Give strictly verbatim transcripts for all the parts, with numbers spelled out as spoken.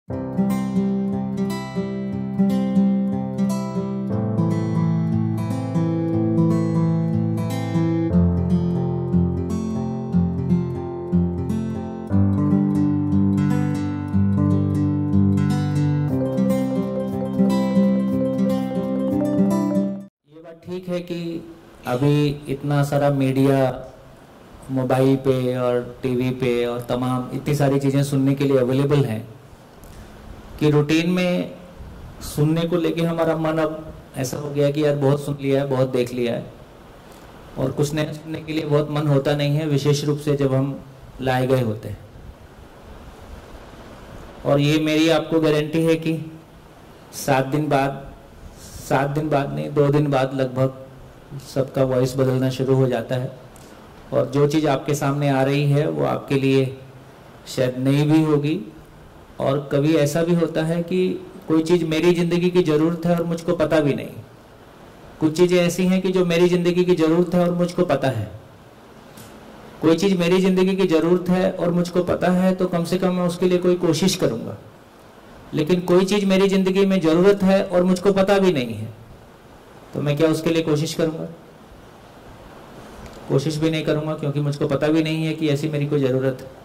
ठीक है कि अभी इतना सारा मीडिया मोबाइल पे और टीवी पे और तमाम इतनी सारी चीज़ें सुनने के लिए अवेलेबल हैं कि रूटीन में सुनने को लेके हमारा मन अब ऐसा हो गया कि यार बहुत सुन लिया है, बहुत देख लिया है, और कुछ नया सुनने के लिए बहुत मन होता नहीं है, विशेष रूप से जब हम लाए गए होते हैं। और ये मेरी आपको गारंटी है कि सात दिन बाद सात दिन बाद नहीं दो दिन बाद लगभग सबका वॉइस बदलना शुरू हो जाता है, और जो चीज़ आपके सामने आ रही है वो आपके लिए शायद नई भी होगी, और कभी ऐसा भी होता है कि कोई चीज़ मेरी ज़िंदगी की ज़रूरत है और मुझको पता भी नहीं। कुछ चीज़ें ऐसी हैं कि जो मेरी ज़िंदगी की ज़रूरत है और मुझको पता है। कोई चीज़ मेरी ज़िंदगी की ज़रूरत है और मुझको पता है तो कम से कम मैं उसके लिए कोई कोशिश करूँगा, लेकिन कोई चीज़ मेरी ज़िंदगी में ज़रूरत है और मुझको पता भी नहीं है तो मैं क्या उसके लिए कोशिश करूँगा? कोशिश भी नहीं करूँगा, क्योंकि मुझको पता भी नहीं है कि ऐसी मेरी कोई ज़रूरत है।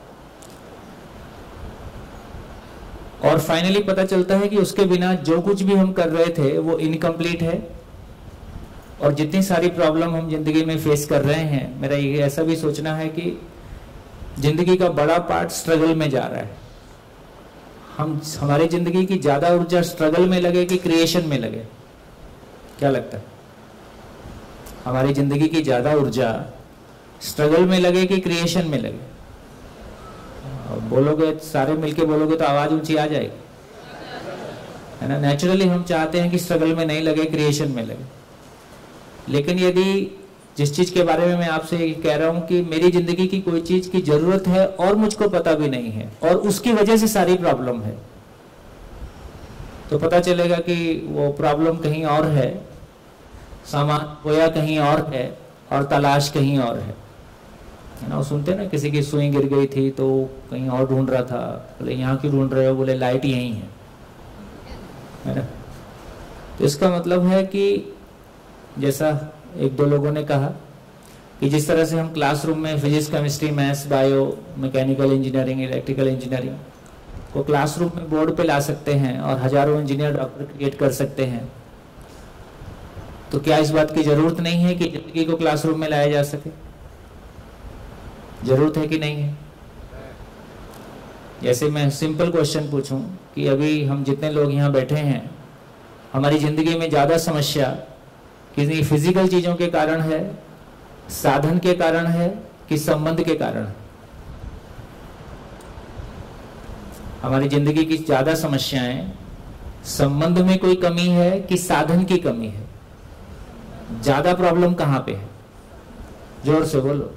और फाइनली पता चलता है कि उसके बिना जो कुछ भी हम कर रहे थे वो इनकम्प्लीट है, और जितनी सारी प्रॉब्लम हम जिंदगी में फेस कर रहे हैं, मेरा ये ऐसा भी सोचना है कि जिंदगी का बड़ा पार्ट स्ट्रगल में जा रहा है। हम हमारी जिंदगी की ज्यादा ऊर्जा स्ट्रगल में लगे कि क्रिएशन में लगे? क्या लगता है? हमारी जिंदगी की ज्यादा ऊर्जा स्ट्रगल में लगे कि क्रिएशन में लगे? और बोलोगे, सारे मिलके बोलोगे तो आवाज ऊंची आ जाएगी, है ना। नेचुरली हम चाहते हैं कि स्ट्रगल में नहीं लगे, क्रिएशन में लगे। लेकिन यदि जिस चीज के बारे में मैं आपसे कह रहा हूं कि मेरी जिंदगी की कोई चीज की जरूरत है और मुझको पता भी नहीं है, और उसकी वजह से सारी प्रॉब्लम है, तो पता चलेगा कि वो प्रॉब्लम कहीं और है, सामान खोया कहीं और है, और तलाश कहीं और है, है ना। वो सुनते ना, किसी की सुई गिर गई थी तो कहीं और ढूंढ रहा था, बोले यहाँ क्यों ढूंढ रहे हो? बोले लाइट यहीं है, है ना। तो इसका मतलब है कि जैसा एक दो लोगों ने कहा कि जिस तरह से हम क्लासरूम में physics, chemistry, maths, bio, mechanical engineering, electrical engineering को क्लासरूम में बोर्ड पे ला सकते हैं और हजारों इंजीनियर, डॉक्टर क्रिएट कर सकते हैं, तो क्या इस बात की जरूरत नहीं है कि जिंदगी को क्लासरूम में लाया जा सके? जरूरत है कि नहीं है? जैसे मैं सिंपल क्वेश्चन पूछूं कि अभी हम जितने लोग यहाँ बैठे हैं, हमारी जिंदगी में ज्यादा समस्या किसी फिजिकल चीजों के कारण है, साधन के कारण है, कि संबंध के कारण है? हमारी जिंदगी की ज्यादा समस्याएं संबंध में कोई कमी है कि साधन की कमी है? ज्यादा प्रॉब्लम कहां पे है? जोर से बोलो।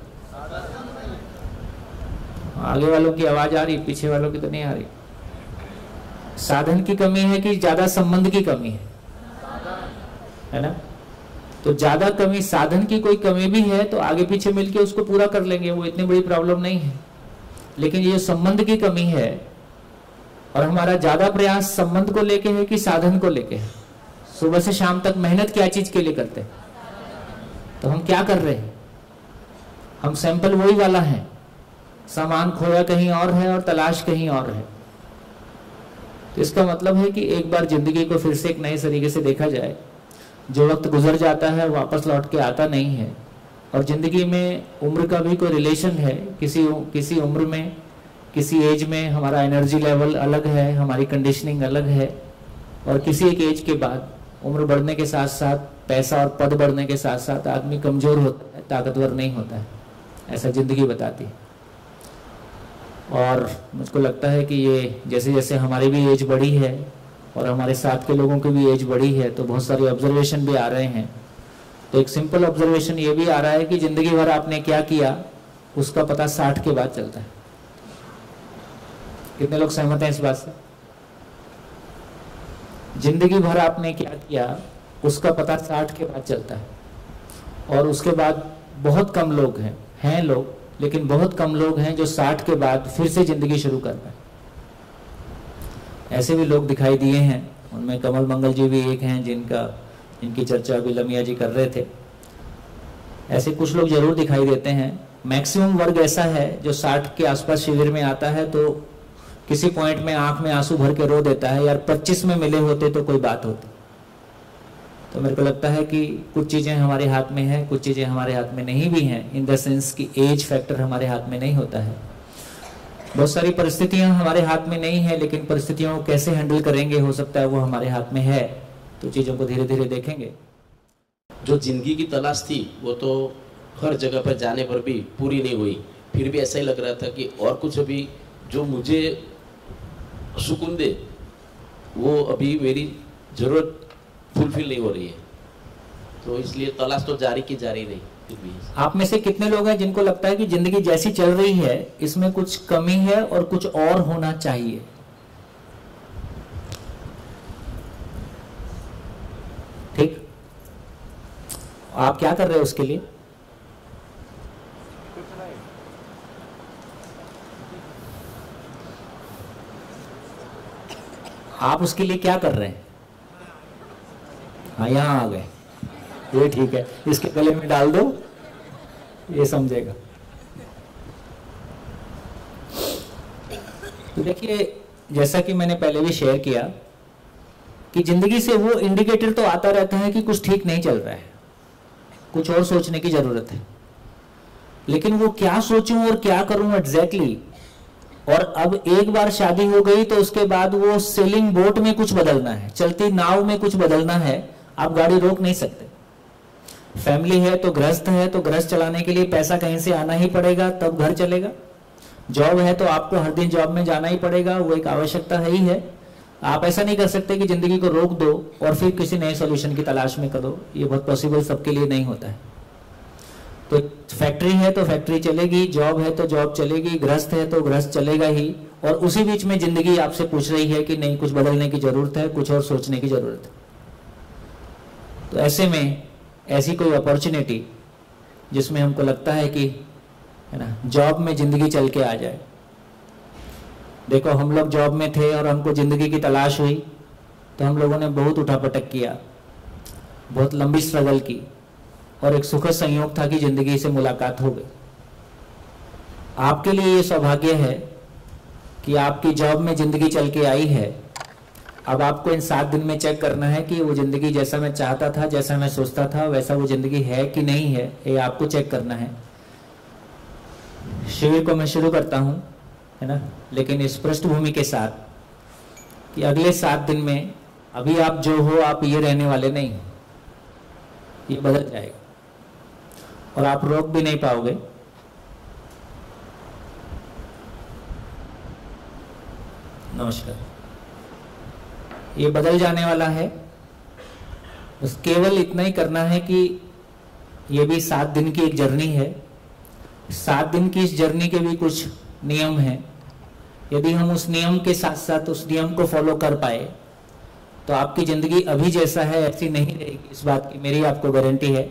आगे वालों की आवाज आ रही, पीछे वालों की तो नहीं आ रही। साधन की कमी है कि ज्यादा संबंध की कमी है? है ना। तो ज्यादा कमी, साधन की कोई कमी भी है तो आगे पीछे मिलके उसको पूरा कर लेंगे, वो इतनी बड़ी प्रॉब्लम नहीं है। लेकिन ये संबंध की कमी है, और हमारा ज्यादा प्रयास संबंध को लेके है कि साधन को लेके है? सुबह से शाम तक मेहनत क्या चीज के लिए करते हैं? तो हम क्या कर रहे हैं? हम सैंपल वही वाला है, सामान खोया कहीं और है और तलाश कहीं और है। तो इसका मतलब है कि एक बार जिंदगी को फिर से एक नए तरीके से देखा जाए। जो वक्त गुजर जाता है वापस लौट के आता नहीं है, और जिंदगी में उम्र का भी कोई रिलेशन है। किसी किसी उम्र में, किसी एज में हमारा एनर्जी लेवल अलग है, हमारी कंडीशनिंग अलग है, और किसी एक एज के बाद उम्र बढ़ने के साथ साथ, पैसा और पद बढ़ने के साथ साथ आदमी कमजोर होता है, ताकतवर नहीं होता है, ऐसा जिंदगी बताती है। और मुझको लगता है कि ये जैसे जैसे हमारी भी एज बढ़ी है और हमारे साथ के लोगों की भी एज बढ़ी है, तो बहुत सारे ऑब्जर्वेशन भी आ रहे हैं। तो एक सिंपल ऑब्जर्वेशन ये भी आ रहा है कि जिंदगी भर आपने क्या किया उसका पता साठ के बाद चलता है। कितने लोग सहमत हैं इस बात से? जिंदगी भर आपने क्या किया उसका पता साठ के बाद चलता है, और उसके बाद बहुत कम लोग हैं हैं लोग लेकिन बहुत कम लोग हैं जो साठ के बाद फिर से जिंदगी शुरू कर पाए। ऐसे भी लोग दिखाई दिए हैं, उनमें कमल मंगल जी भी एक हैं जिनका जिनकी चर्चा अभी लमिया जी कर रहे थे। ऐसे कुछ लोग जरूर दिखाई देते हैं। मैक्सिमम वर्ग ऐसा है जो साठ के आसपास शिविर में आता है तो किसी पॉइंट में आंख में आंसू भर के रो देता है, यार पच्चीस में मिले होते तो कोई बात होती। तो मेरे को लगता है कि कुछ चीजें हमारे हाथ में हैं, कुछ चीजें हमारे हाथ में नहीं भी हैं, इन द सेंस कि एज फैक्टर हमारे हाथ में नहीं होता है। बहुत सारी परिस्थितियां हमारे हाथ में नहीं है, लेकिन परिस्थितियों को कैसे हैंडल करेंगे हो सकता है वो हमारे हाथ में है। तो चीजों को धीरे धीरे देखेंगे। जो जिंदगी की तलाश थी वो तो हर जगह पर जाने पर भी पूरी नहीं हुई, फिर भी ऐसा ही लग रहा था कि और कुछ अभी जो मुझे सुकून दे वो अभी मेरी जरूरत फुलफिल नहीं हो रही है, तो इसलिए तलाश तो जारी की जा रही नहीं। फिर भी आप में से कितने लोग हैं जिनको लगता है कि जिंदगी जैसी चल रही है इसमें कुछ कमी है और कुछ और होना चाहिए? ठीक, आप क्या कर रहे हो उसके लिए? आप उसके लिए क्या कर रहे हैं? हाँ, यहां आ गए, ये ठीक है, इसके गले में डाल दो, ये समझेगा। तो देखिए, जैसा कि मैंने पहले भी शेयर किया कि जिंदगी से वो इंडिकेटर तो आता रहता है कि कुछ ठीक नहीं चल रहा है, कुछ और सोचने की जरूरत है, लेकिन वो क्या सोचूं और क्या करूं एग्जैक्टली। और अब एक बार शादी हो गई तो उसके बाद वो सेलिंग बोट में कुछ बदलना है, चलती नाव में कुछ बदलना है, आप गाड़ी रोक नहीं सकते। फैमिली है तो गृहस्थ है, तो गृहस्थ चलाने के लिए पैसा कहीं से आना ही पड़ेगा तब घर चलेगा। जॉब है तो आपको हर दिन जॉब में जाना ही पड़ेगा, वो एक आवश्यकता है ही है। आप ऐसा नहीं कर सकते कि जिंदगी को रोक दो और फिर किसी नए सॉल्यूशन की तलाश में करो, ये बहुत पॉसिबल सबके लिए नहीं होता है। तो फैक्ट्री है तो फैक्ट्री चलेगी, जॉब है तो जॉब चलेगी, गृहस्थ है तो गृहस्थ चलेगा ही, और उसी बीच में जिंदगी आपसे पूछ रही है कि नहीं, कुछ बदलने की जरूरत है, कुछ और सोचने की जरूरत है। तो ऐसे में ऐसी कोई अपॉर्चुनिटी जिसमें हमको लगता है कि है ना जॉब में जिंदगी चल के आ जाए। देखो, हम लोग जॉब में थे और हमको जिंदगी की तलाश हुई तो हम लोगों ने बहुत उठापटक किया, बहुत लंबी स्ट्रगल की, और एक सुखद संयोग था कि जिंदगी से मुलाकात हो गई। आपके लिए ये सौभाग्य है कि आपकी जॉब में जिंदगी चल के आई है। अब आपको इन सात दिन में चेक करना है कि वो जिंदगी जैसा मैं चाहता था, जैसा मैं सोचता था, वैसा वो जिंदगी है कि नहीं है, ये आपको चेक करना है। शिविर को मैं शुरू करता हूं, है ना, लेकिन इस पृष्ठभूमि के साथ कि अगले सात दिन में अभी आप जो हो आप ये रहने वाले नहीं हो, ये बदल जाएगा और आप रोक भी नहीं पाओगे। नमस्कार। ये बदल जाने वाला है, बस केवल इतना ही करना है कि ये भी सात दिन की एक जर्नी है। सात दिन की इस जर्नी के भी कुछ नियम हैं। यदि हम उस नियम के साथ साथ उस नियम को फॉलो कर पाए तो आपकी जिंदगी अभी जैसा है ऐसी नहीं रहेगी, इस बात की मेरी आपको गारंटी है।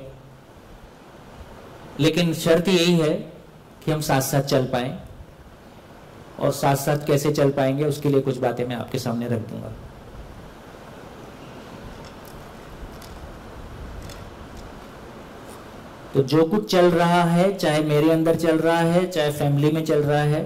लेकिन शर्त यही है कि हम साथ साथ चल पाएं, और साथ साथ कैसे चल पाएंगे उसके लिए कुछ बातें मैं आपके सामने रख दूंगा। तो जो कुछ चल रहा है, चाहे मेरे अंदर चल रहा है, चाहे फैमिली में चल रहा है,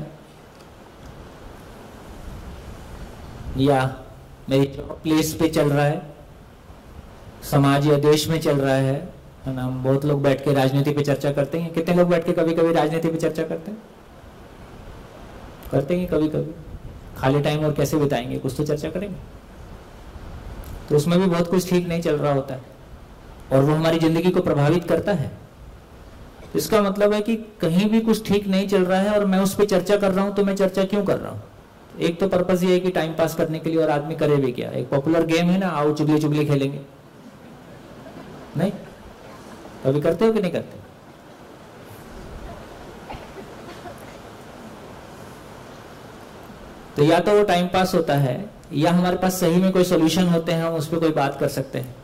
या मेरी जॉब प्लेस पे चल रहा है, समाज या देश में चल रहा है, है ना। हम बहुत लोग बैठ के राजनीति पे चर्चा करते हैं। कितने लोग बैठ के कभी कभी राजनीति पे चर्चा करते हैं? करते हैं कभी कभी। खाली टाइम और कैसे बिताएंगे, कुछ तो चर्चा करेंगे। तो उसमें भी बहुत कुछ ठीक नहीं चल रहा होता है और वो हमारी जिंदगी को प्रभावित करता है। इसका मतलब है कि कहीं भी कुछ ठीक नहीं चल रहा है और मैं उस पर चर्चा कर रहा हूं, तो मैं चर्चा क्यों कर रहा हूं? एक तो पर्पस ये है कि टाइम पास करने के लिए, और आदमी करे भी क्या। एक पॉपुलर गेम है ना, आओ चुगली चुगली खेलेंगे, नहीं? कभी करते हो कि नहीं करते? तो या तो वो टाइम पास होता है, या हमारे पास सही में कोई सॉल्यूशन होते हैं, हम उस पर कोई बात कर सकते हैं।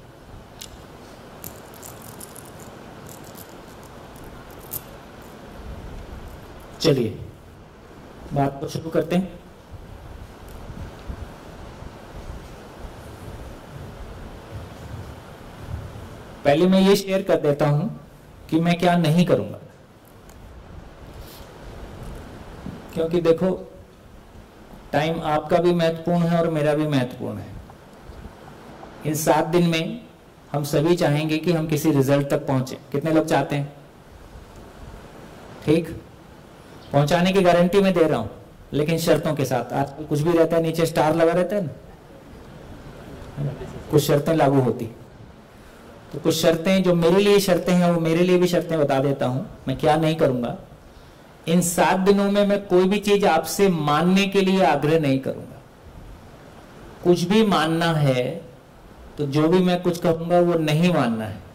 चलिए बात को शुरू करते हैं। पहले मैं ये शेयर कर देता हूं कि मैं क्या नहीं करूंगा, क्योंकि देखो टाइम आपका भी महत्वपूर्ण है और मेरा भी महत्वपूर्ण है। इन सात दिन में हम सभी चाहेंगे कि हम किसी रिजल्ट तक पहुंचे। कितने लोग चाहते हैं? ठीक, पहुंचाने की गारंटी मैं दे रहा हूं, लेकिन शर्तों के साथ। आज कुछ भी रहता है, नीचे स्टार लगा रहता है ना, कुछ शर्तें लागू होती। तो कुछ शर्तें जो मेरे लिए शर्तें हैं, वो मेरे लिए भी शर्तें बता देता हूं। मैं क्या नहीं करूंगा, इन सात दिनों में मैं कोई भी चीज आपसे मानने के लिए आग्रह नहीं करूंगा। कुछ भी मानना है तो जो भी मैं कुछ कहूंगा वो नहीं मानना है।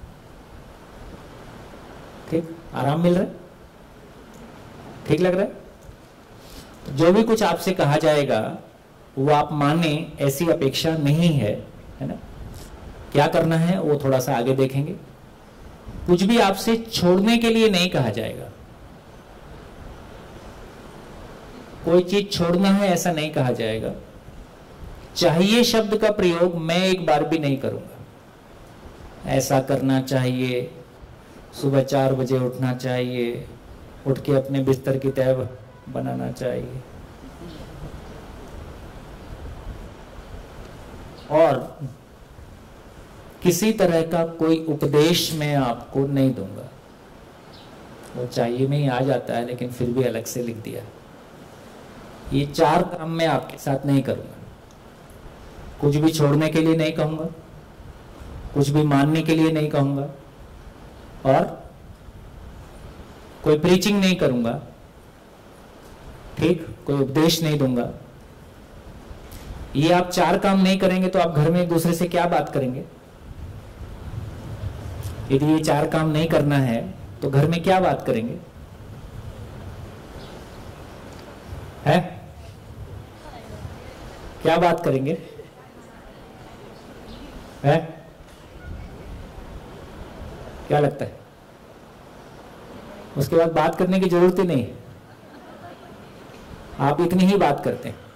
ठीक, आराम मिल रहा है? ठीक लग रहा है? तो जो भी कुछ आपसे कहा जाएगा वो आप माने, ऐसी अपेक्षा नहीं है, है ना। क्या करना है वो थोड़ा सा आगे देखेंगे। कुछ भी आपसे छोड़ने के लिए नहीं कहा जाएगा। कोई चीज छोड़ना है ऐसा नहीं कहा जाएगा। चाहिए शब्द का प्रयोग मैं एक बार भी नहीं करूंगा। ऐसा करना चाहिए, सुबह चार बजे उठना चाहिए, उठ के अपने बिस्तर की तय बनाना चाहिए, और किसी तरह का कोई उपदेश मैं आपको नहीं दूंगा। वो चाहिए में ही आ जाता है, लेकिन फिर भी अलग से लिख दिया। ये चार काम मैं आपके साथ नहीं करूंगा। कुछ भी छोड़ने के लिए नहीं कहूंगा, कुछ भी मानने के लिए नहीं कहूंगा, और कोई प्रीचिंग नहीं करूंगा। ठीक, कोई उपदेश नहीं दूंगा। ये आप चार काम नहीं करेंगे तो आप घर में एक दूसरे से क्या बात करेंगे? यदि ये चार काम नहीं करना है तो घर में क्या बात करेंगे? है? क्या बात करेंगे? है? क्या लगता है? उसके बाद बात करने की जरूरत ही नहीं, आप इतनी ही बात करते हैं।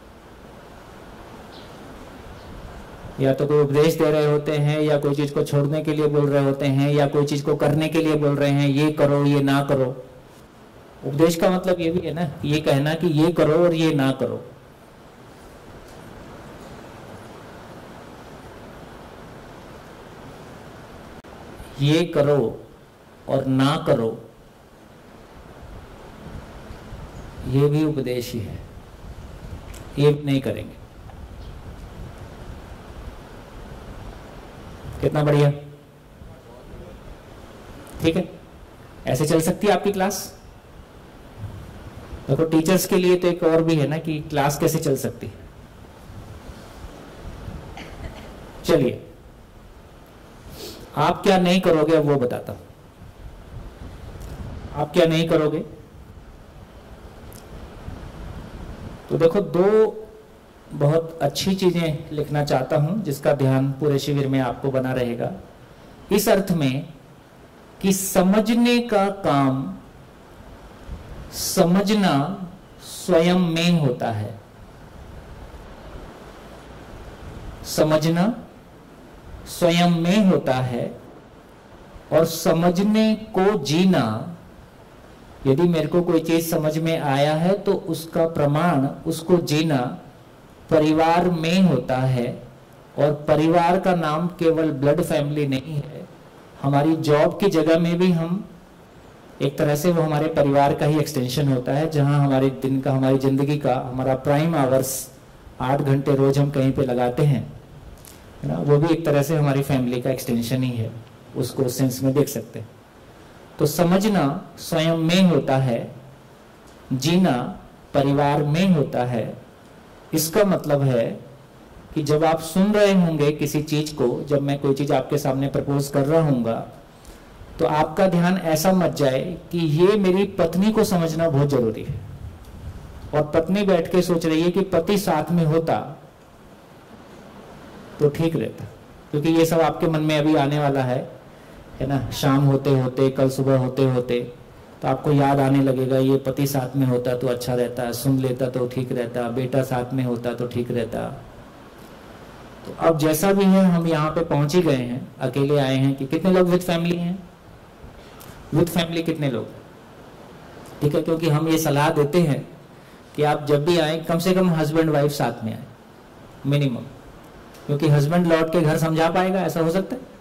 या तो कोई उपदेश दे रहे होते हैं, या कोई चीज को छोड़ने के लिए बोल रहे होते हैं, या कोई चीज को करने के लिए बोल रहे हैं, ये करो ये ना करो। उपदेश का मतलब ये भी है ना, ये कहना कि ये करो और ये ना करो। ये करो और ना करो, ये भी उपदेश ही है। ये भी नहीं करेंगे। कितना बढ़िया, ठीक है। ऐसे चल सकती है आपकी क्लास। देखो टीचर्स के लिए तो एक और भी है ना कि क्लास कैसे चल सकती है। चलिए, आप क्या नहीं करोगे अब वो बताता हूं। आप क्या नहीं करोगे, तो देखो दो बहुत अच्छी चीजें लिखना चाहता हूं जिसका ध्यान पूरे शिविर में आपको बना रहेगा। इस अर्थ में कि समझने का काम समझना स्वयं में होता है। समझना स्वयं में होता है, और समझने को जीना, यदि मेरे को कोई चीज समझ में आया है तो उसका प्रमाण, उसको जीना परिवार में होता है। और परिवार का नाम केवल ब्लड फैमिली नहीं है। हमारी जॉब की जगह में भी हम एक तरह से, वो हमारे परिवार का ही एक्सटेंशन होता है, जहां हमारे दिन का, हमारी जिंदगी का, हमारा प्राइम आवर्स आठ घंटे रोज हम कहीं पे लगाते हैं, है ना, वो भी एक तरह से हमारी फैमिली का एक्सटेंशन ही है। उसको सेंस में देख सकते हैं। तो समझना स्वयं में होता है, जीना परिवार में होता है। इसका मतलब है कि जब आप सुन रहे होंगे किसी चीज को, जब मैं कोई चीज आपके सामने प्रपोज कर रहा हूंगा, तो आपका ध्यान ऐसा मत जाए कि ये मेरी पत्नी को समझना बहुत जरूरी है, और पत्नी बैठ के सोच रही है कि पति साथ में होता तो ठीक रहता। क्योंकि ये सब आपके मन में अभी आने वाला है, है ना। शाम होते होते, कल सुबह होते होते तो आपको याद आने लगेगा, ये पति साथ में होता तो अच्छा रहता, सुन लेता तो ठीक रहता, बेटा साथ में होता तो ठीक रहता। तो अब जैसा भी है हम यहाँ पे पहुंच ही गए हैं, अकेले आए हैं कि कितने लोग विद फैमिली हैं? विद फैमिली कितने लोग? ठीक है, क्योंकि हम ये सलाह देते हैं कि आप जब भी आए कम से कम हस्बैंड वाइफ साथ में आए मिनिमम, क्योंकि हस्बैंड लौट के घर समझा पाएगा, ऐसा हो सकता है?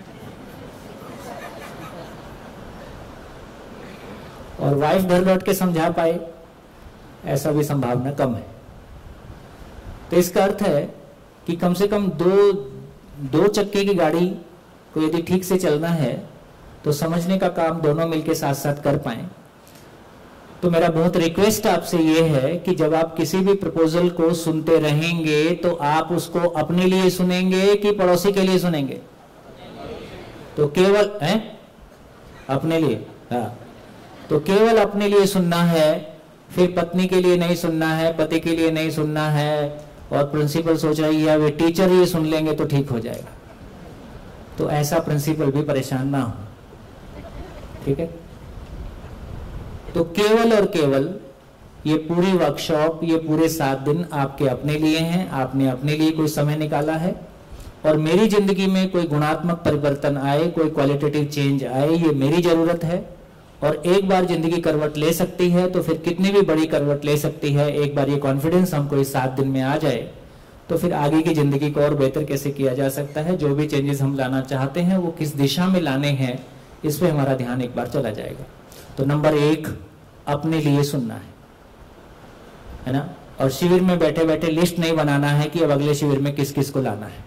और वाइफ घर लौट के समझा पाए, ऐसा भी संभावना कम है। तो इसका अर्थ है कि कम से कम दो दो चक्के की गाड़ी को यदि ठीक से चलना है तो समझने का काम दोनों मिलके साथ साथ कर पाए। तो मेरा बहुत रिक्वेस्ट आपसे ये है कि जब आप किसी भी प्रपोजल को सुनते रहेंगे तो आप उसको अपने लिए सुनेंगे कि पड़ोसी के लिए सुनेंगे? तो केवल हैं अपने लिए, हाँ, तो केवल अपने लिए सुनना है, फिर पत्नी के लिए नहीं सुनना है, पति के लिए नहीं सुनना है, और प्रिंसिपल सोच रही है वे टीचर ये सुन लेंगे तो ठीक हो जाएगा। तो ऐसा प्रिंसिपल भी परेशान ना हो, ठीक है? तो केवल और केवल ये पूरी वर्कशॉप, ये पूरे सात दिन आपके अपने लिए हैं, आपने अपने लिए कोई समय निकाला है, और मेरी जिंदगी में कोई गुणात्मक परिवर्तन आए, कोई क्वालिटेटिव चेंज आए, ये मेरी जरूरत है। और एक बार जिंदगी करवट ले सकती है तो फिर कितनी भी बड़ी करवट ले सकती है। एक बार ये कॉन्फिडेंस हमको इस सात दिन में आ जाए तो फिर आगे की जिंदगी को और बेहतर कैसे किया जा सकता है, जो भी चेंजेस हम लाना चाहते हैं वो किस दिशा में लाने हैं, इस पे हमारा ध्यान एक बार चला जाएगा। तो नंबर एक, अपने लिए सुनना है, है ना? और शिविर में बैठे बैठे लिस्ट नहीं बनाना है कि अब अगले शिविर में किस किस को लाना है।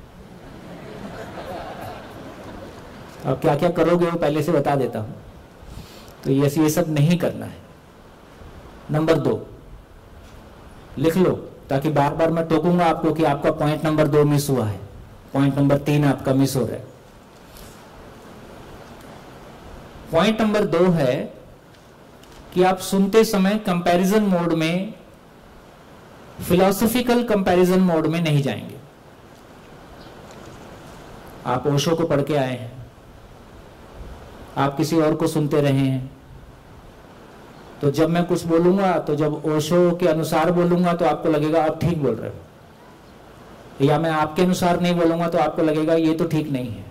अब क्या क्या करोगे वो पहले से बता देता हूं। तो ये ये सब नहीं करना है। नंबर दो, लिख लो, ताकि बार बार मैं टोकूंगा आपको कि आपका पॉइंट नंबर दो मिस हुआ है, पॉइंट नंबर तीन आपका मिस हो रहा है। पॉइंट नंबर दो है कि आप सुनते समय कंपैरिजन मोड में, फिलॉसफिकल कंपैरिजन मोड में नहीं जाएंगे। आप ओशो को पढ़ के आए हैं, आप किसी और को सुनते रहे हैं, तो जब मैं कुछ बोलूंगा तो जब ओशो के अनुसार बोलूंगा तो आपको लगेगा आप ठीक बोल रहे हो, या मैं आपके अनुसार नहीं बोलूंगा तो आपको लगेगा ये तो ठीक नहीं है।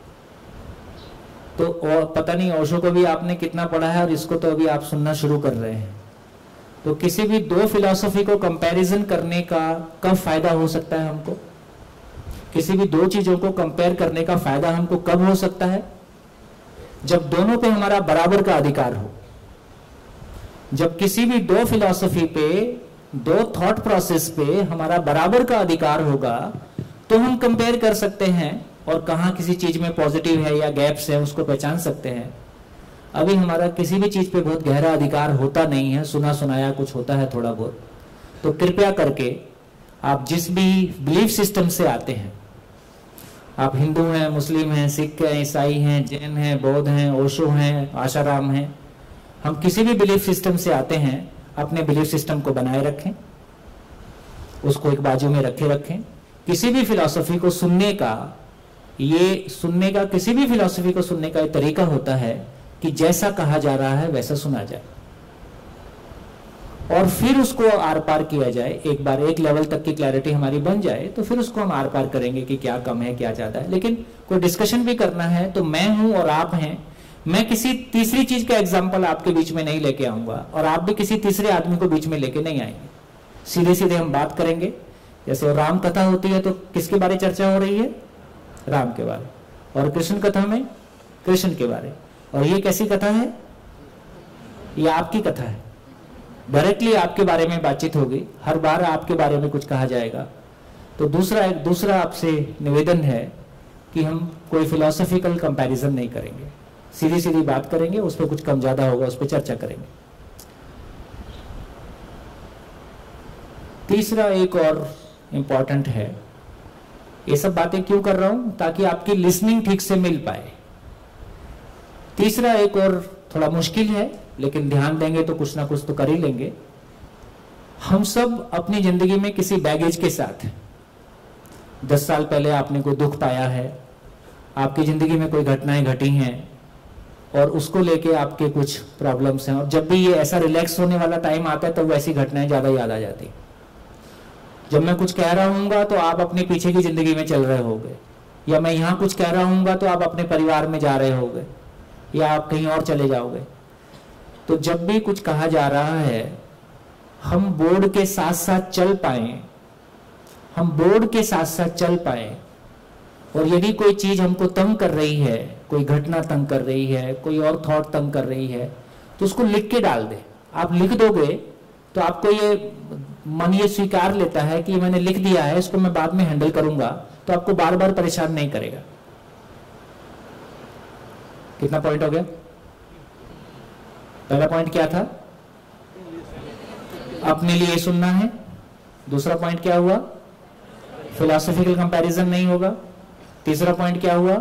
तो और पता नहीं ओशो को भी आपने कितना पढ़ा है और इसको तो अभी आप सुनना शुरू कर रहे हैं। तो किसी भी दो फिलॉसफी को कंपैरिजन करने का कब फायदा हो सकता है हमको? किसी भी दो चीजों को कंपेयर करने का फायदा हमको कब हो सकता है? जब दोनों पे हमारा बराबर का अधिकार हो। जब किसी भी दो फिलॉसफी पे, दो थॉट प्रोसेस पे हमारा बराबर का अधिकार होगा तो हम कंपेयर कर सकते हैं और कहां किसी चीज में पॉजिटिव है या गैप्स है उसको पहचान सकते हैं। अभी हमारा किसी भी चीज पे बहुत गहरा अधिकार होता नहीं है, सुना सुनाया कुछ होता है थोड़ा बहुत। तो कृपया करके आप जिस भी बिलीफ सिस्टम से आते हैं, आप हिंदू हैं, मुस्लिम हैं, सिख हैं, ईसाई हैं, जैन हैं, बौद्ध हैं, ओशो हैं, आशाराम हैं, हम किसी भी बिलीफ सिस्टम से आते हैं, अपने बिलीफ सिस्टम को बनाए रखें, उसको एक बाजू में रखे रखें। किसी भी फिलॉसफी को सुनने का, ये सुनने का किसी भी फिलॉसफी को सुनने का एक तरीका होता है कि जैसा कहा जा रहा है वैसा सुना जाए और फिर उसको आर पार किया जाए। एक बार एक लेवल तक की क्लैरिटी हमारी बन जाए तो फिर उसको हम आर पार करेंगे कि क्या कम है क्या ज्यादा है। लेकिन कोई डिस्कशन भी करना है तो मैं हूं और आप हैं, मैं किसी तीसरी चीज का एग्जाम्पल आपके बीच में नहीं लेके आऊंगा और आप भी किसी तीसरे आदमी को बीच में लेके नहीं आएंगे। सीधे सीधे हम बात करेंगे। जैसे राम कथा होती है तो किसके बारे चर्चा हो रही है? राम के बारे। और कृष्ण कथा में कृष्ण के बारे। और ये कैसी कथा है? ये आपकी कथा है, डायरेक्टली आपके बारे में बातचीत होगी, हर बार आपके बारे में कुछ कहा जाएगा। तो दूसरा एक दूसरा आपसे निवेदन है कि हम कोई फिलॉसफिकल कंपैरिजन नहीं करेंगे, सीधी सीधी बात करेंगे, उस पर कुछ कम ज्यादा होगा उस पर चर्चा करेंगे। तीसरा एक और इंपॉर्टेंट है, ये सब बातें क्यों कर रहा हूं? ताकि आपकी लिसनिंग ठीक से मिल पाए। तीसरा एक और थोड़ा मुश्किल है लेकिन ध्यान देंगे तो कुछ ना कुछ तो कर ही लेंगे। हम सब अपनी जिंदगी में किसी बैगेज के साथ हैं। दस साल पहले आपने कोई दुख पाया है, आपकी जिंदगी में कोई घटनाएं घटी हैं और उसको लेके आपके कुछ प्रॉब्लम्स हैं, और जब भी ये ऐसा रिलैक्स होने वाला टाइम आता है तो वैसी घटनाएं ज्यादा याद आ जाती। जब मैं कुछ कह रहा हूँगा तो आप अपने पीछे की जिंदगी में चल रहे होगे, या मैं यहाँ कुछ कह रहा हूँगा तो आप अपने परिवार में जा रहे होगे, या आप कहीं और चले जाओगे। तो जब भी कुछ कहा जा रहा है, हम बोर्ड के साथ साथ चल पाए, हम बोर्ड के साथ साथ चल पाए। और यदि कोई चीज हमको तंग कर रही है, कोई घटना तंग कर रही है, कोई और थॉट तंग कर रही है, तो उसको लिख के डाल दे। आप लिख दोगे तो आपको ये मन ये स्वीकार लेता है कि मैंने लिख दिया है, इसको मैं बाद में हैंडल करूंगा, तो आपको बार बार परेशान नहीं करेगा। कितना पॉइंट हो गया? पहला पॉइंट क्या था? अपने लिए सुनना है। दूसरा पॉइंट क्या हुआ? फिलॉसफिकल कंपैरिजन नहीं होगा। तीसरा पॉइंट क्या हुआ?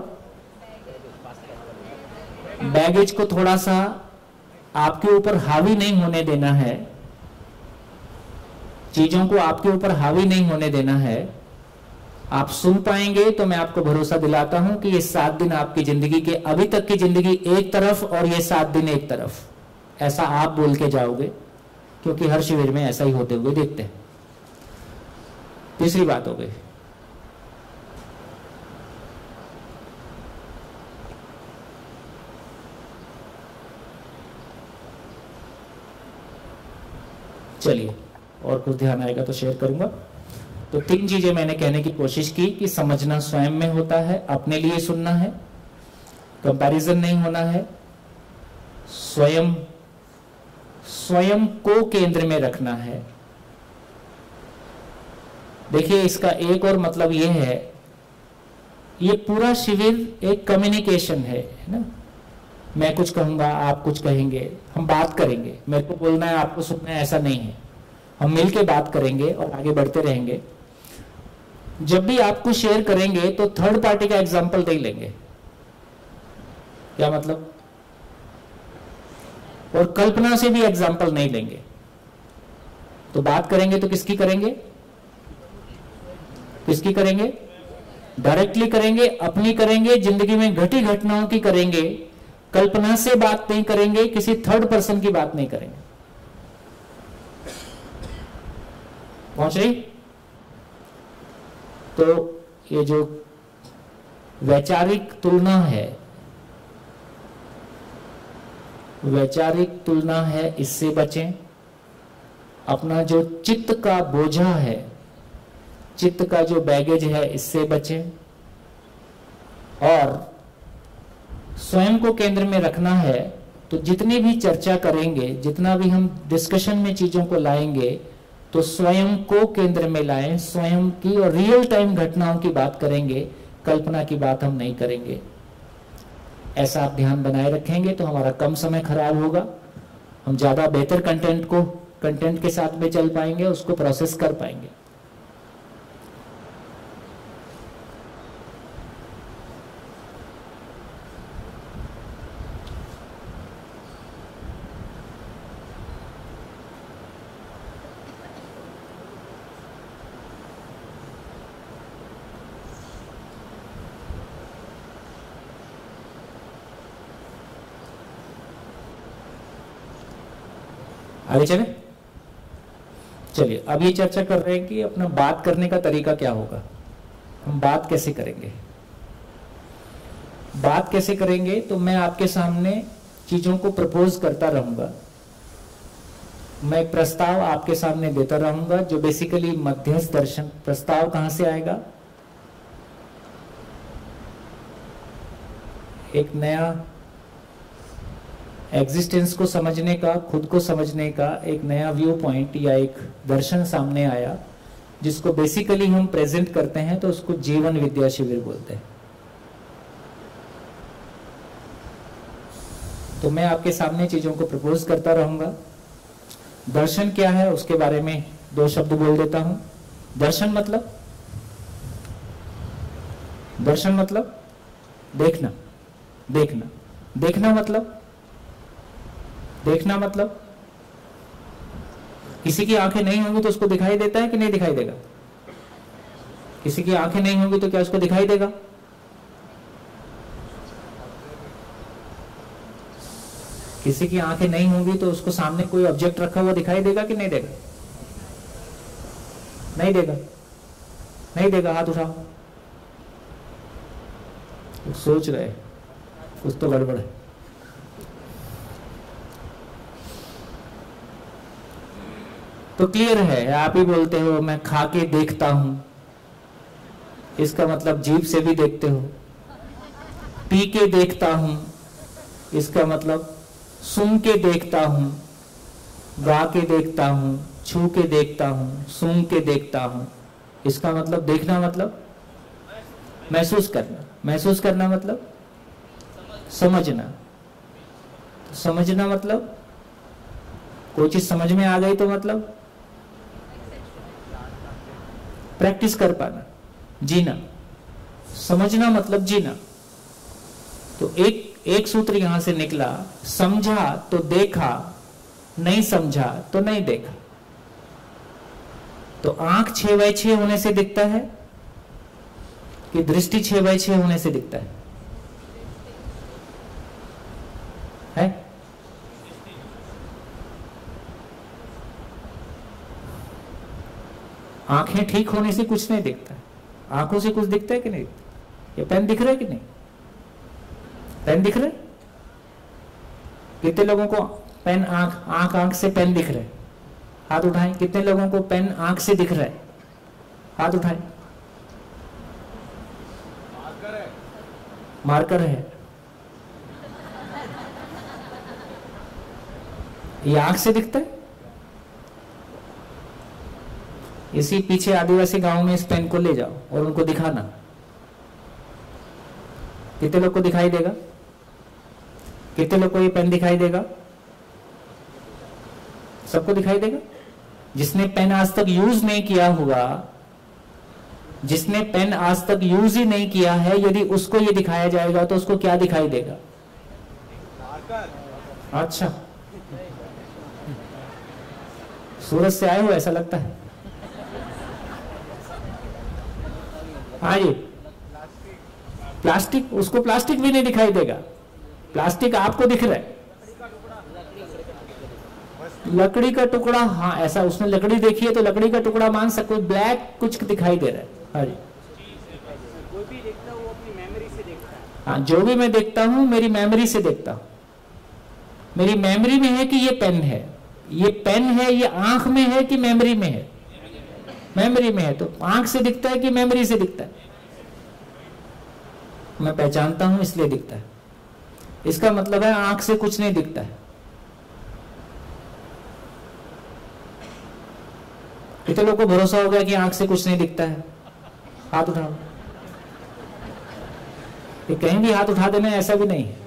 बैगेज को थोड़ा सा आपके ऊपर हावी नहीं होने देना है, चीजों को आपके ऊपर हावी नहीं होने देना है। आप सुन पाएंगे तो मैं आपको भरोसा दिलाता हूं कि ये सात दिन आपकी जिंदगी के, अभी तक की जिंदगी एक तरफ और ये सात दिन एक तरफ, ऐसा आप बोल के जाओगे, क्योंकि हर शिविर में ऐसा ही होते हुए देखते हैं। तीसरी बात हो गई, चलिए और कुछ ध्यान आएगा तो शेयर करूंगा। तो तीन चीजें मैंने कहने की कोशिश की कि समझना स्वयं में होता है, अपने लिए सुनना है, कंपैरिजन नहीं होना है, स्वयं स्वयं को केंद्र में रखना है। देखिए इसका एक और मतलब यह है, ये पूरा शिविर एक कम्युनिकेशन है, है ना। मैं कुछ कहूंगा, आप कुछ कहेंगे, हम बात करेंगे, मेरे को बोलना है, आपको सुनना है, ऐसा नहीं है। हम मिलके बात करेंगे और आगे बढ़ते रहेंगे। जब भी आपको शेयर करेंगे तो थर्ड पार्टी का एग्जांपल नहीं लेंगे। क्या मतलब? और कल्पना से भी एग्जांपल नहीं लेंगे। तो बात करेंगे तो किसकी करेंगे? किसकी करेंगे? डायरेक्टली करेंगे, अपनी करेंगे, जिंदगी में घटी घटनाओं की करेंगे। कल्पना से बात नहीं करेंगे, किसी थर्ड पर्सन की बात नहीं करेंगे। पहुंच रही? तो ये जो वैचारिक तुलना है, वैचारिक तुलना है, इससे बचें। अपना जो चित्त का बोझा है, चित्त का जो बैगेज है, इससे बचें। और स्वयं को केंद्र में रखना है। तो जितनी भी चर्चा करेंगे, जितना भी हम डिस्कशन में चीजों को लाएंगे, तो स्वयं को केंद्र में लाएं, स्वयं की और रियल टाइम घटनाओं की बात करेंगे, कल्पना की बात हम नहीं करेंगे। ऐसा आप ध्यान बनाए रखेंगे तो हमारा कम समय खराब होगा, हम ज्यादा बेहतर कंटेंट को कंटेंट के साथ में चल पाएंगे, उसको प्रोसेस कर पाएंगे। आगे चले। चलिए अब ये चर्चा कर रहे हैं कि अपना बात करने का तरीका क्या होगा, हम बात कैसे करेंगे। बात कैसे करेंगे तो मैं आपके सामने चीजों को प्रपोज करता रहूंगा, मैं एक प्रस्ताव आपके सामने देता रहूंगा, जो बेसिकली मध्यस्थ दर्शन। प्रस्ताव कहां से आएगा? एक नया एग्जिस्टेंस को समझने का, खुद को समझने का एक नया व्यू पॉइंट या एक दर्शन सामने आया, जिसको बेसिकली हम प्रेजेंट करते हैं, तो उसको जीवन विद्या शिविर बोलते हैं। तो मैं आपके सामने चीजों को प्रपोज करता रहूंगा। दर्शन क्या है उसके बारे में दो शब्द बोल देता हूं। दर्शन मतलब दर्शन मतलब देखना, देखना, देखना मतलब देखना मतलब किसी की आंखें नहीं होंगी तो उसको दिखाई देता है कि नहीं दिखाई देगा? किसी की आंखें नहीं होंगी तो क्या उसको दिखाई देगा? किसी की आंखें नहीं होंगी तो उसको सामने कोई ऑब्जेक्ट रखा हुआ दिखाई देगा कि नहीं देगा? नहीं देगा, नहीं देगा, हाथ उठाओ। तो सोच रहे कुछ तो गड़बड़ है। तो क्लियर है, आप ही बोलते हो मैं खा के देखता हूं, इसका मतलब जीभ से भी देखते हो। पी के देखता हूं, इसका मतलब सुन के देखता हूं, गा के देखता हूं, छू के देखता हूं, सूंघ के देखता हूं। इसका मतलब देखना मतलब महसूस करना, महसूस करना मतलब समझना, समझना मतलब कोई चीज समझ में आ गई तो मतलब प्रैक्टिस कर पाना, जीना। समझना मतलब जीना। तो एक एक सूत्र यहां से निकला, समझा तो देखा, नहीं समझा तो नहीं देखा। तो आंख छह बाय छह होने से दिखता है कि दृष्टि छह बाय छह होने से दिखता है? है? आंखें ठीक होने से कुछ नहीं दिखता है। आंखों से कुछ दिखता है कि नहीं? ये पेन दिख रहा है कि नहीं? पेन दिख रहा है? कितने लोगों को पेन आंख आंख आंख से पेन दिख रहा है? हाथ उठाएं। कितने लोगों को पेन आंख से दिख रहा है? हाथ उठाएं। मार्कर है, मार्कर है। ये आंख से दिखता है? इसी पीछे आदिवासी गांव में इस पेन को ले जाओ और उनको दिखाना, कितने लोग को दिखाई देगा? कितने लोग को ये पेन दिखाई देगा? सबको दिखाई देगा। जिसने पेन आज तक यूज नहीं किया हुआ, जिसने पेन आज तक यूज ही नहीं किया है, यदि उसको ये दिखाया जाएगा तो उसको क्या दिखाई देगा? अच्छा, सूरत से आए हो ऐसा लगता है। हाँ जी, प्लास्टिक, उसको प्लास्टिक भी नहीं दिखाई देगा। प्लास्टिक आपको दिख रहा है, लकड़ी का टुकड़ा। हाँ, ऐसा उसने लकड़ी देखी है तो लकड़ी का टुकड़ा मान सकते, ब्लैक कुछ दिखाई दे रहा है। हाँ जी, कोई भी देखता है वो अपनी मेमोरी से देखता है। हाँ, जो भी मैं देखता हूं मेरी मेमोरी से देखता हूं। मेरी मेमोरी में है कि ये पेन है, ये पेन है, ये आंख में है कि मेमोरी में है? मेमोरी में है। तो आंख से दिखता है कि मेमोरी से दिखता है? मैं पहचानता हूं इसलिए दिखता है। इसका मतलब है आंख से कुछ नहीं दिखता है। कितने लोगों को भरोसा हो गया कि आंख से कुछ नहीं दिखता है? हाथ उठाओ। ये कहीं भी हाथ उठा देना ऐसा भी नहीं है।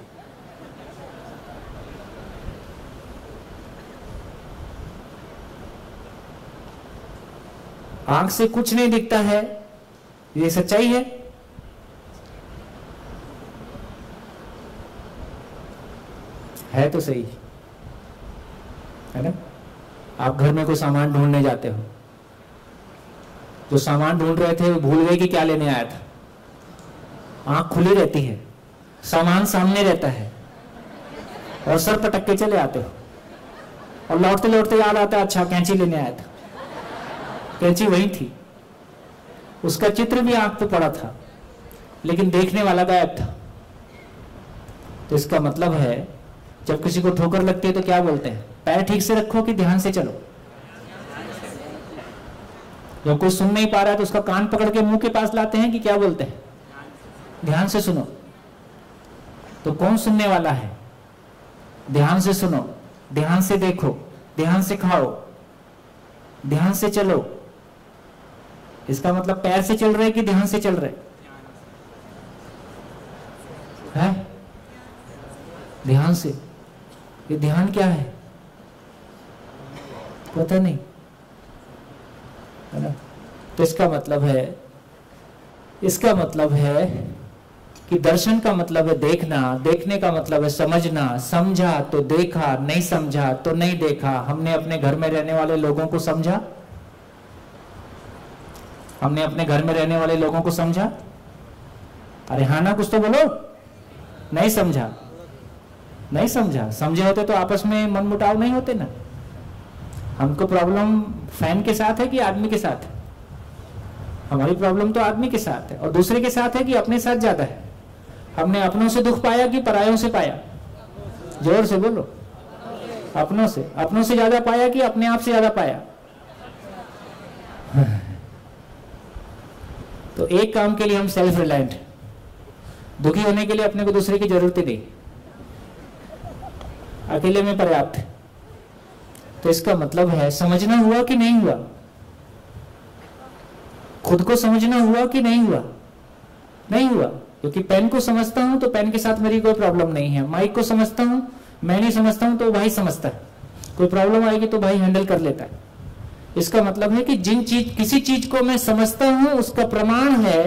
आंख से कुछ नहीं दिखता है, ये सच्चाई है। है तो सही है ना? आप घर में कोई सामान ढूंढने जाते हो, जो सामान ढूंढ रहे थे वो भूल गए कि क्या लेने आया था। आंख खुली रहती है, सामान सामने रहता है और सर पटक के चले आते हो और लौटते लौटते याद आता है अच्छा कैंची लेने आया था। कैंची वही थी, उसका चित्र भी आंख पे पड़ा था लेकिन देखने वाला गायब था। तो इसका मतलब है जब किसी को ठोकर लगती है तो क्या बोलते हैं? पैर ठीक से रखो कि ध्यान से चलो। जब कोई सुन नहीं पा रहा है तो उसका कान पकड़ के मुंह के पास लाते हैं कि क्या बोलते हैं? ध्यान से सुनो। तो कौन सुनने वाला है? ध्यान से सुनो, ध्यान से देखो, ध्यान से खाओ, ध्यान से चलो। इसका मतलब पैर से चल रहे कि ध्यान से चल रहे हैं? ध्यान से। ये ध्यान क्या है पता नहीं, है ना? तो इसका मतलब है, इसका मतलब है कि दर्शन का मतलब है देखना, देखने का मतलब है समझना। समझा तो देखा, नहीं समझा तो नहीं देखा। हमने अपने घर में रहने वाले लोगों को समझा? हमने अपने घर में रहने वाले लोगों को समझा? अरे हाँ ना, कुछ तो बोलो। नहीं समझा, नहीं समझा। समझे होते तो आपस में मनमुटाव नहीं होते ना। हमको प्रॉब्लम फैन के साथ है कि आदमी के साथ है? हमारी प्रॉब्लम तो आदमी के साथ है, और दूसरे के साथ है कि अपने साथ ज्यादा है। हमने अपनों से दुख पाया कि परायों से पाया? जोर से बोलो। अपनों से। अपनों से ज्यादा पाया कि अपने आप से ज्यादा पाया? तो एक काम के लिए हम सेल्फ रिलायंट, दुखी होने के लिए अपने को दूसरे की जरूरत ही नहीं, अकेले में पर्याप्त है। तो इसका मतलब है समझना हुआ कि नहीं हुआ? खुद को समझना हुआ कि नहीं हुआ? नहीं हुआ, क्योंकि पेन को समझता हूं तो पेन के साथ मेरी कोई प्रॉब्लम नहीं है। माइक को समझता हूं, मैं नहीं समझता हूं तो भाई समझता है। कोई प्रॉब्लम आएगी तो भाई हैंडल कर लेता है। इसका मतलब है कि जिन चीज किसी चीज को मैं समझता हूं उसका प्रमाण है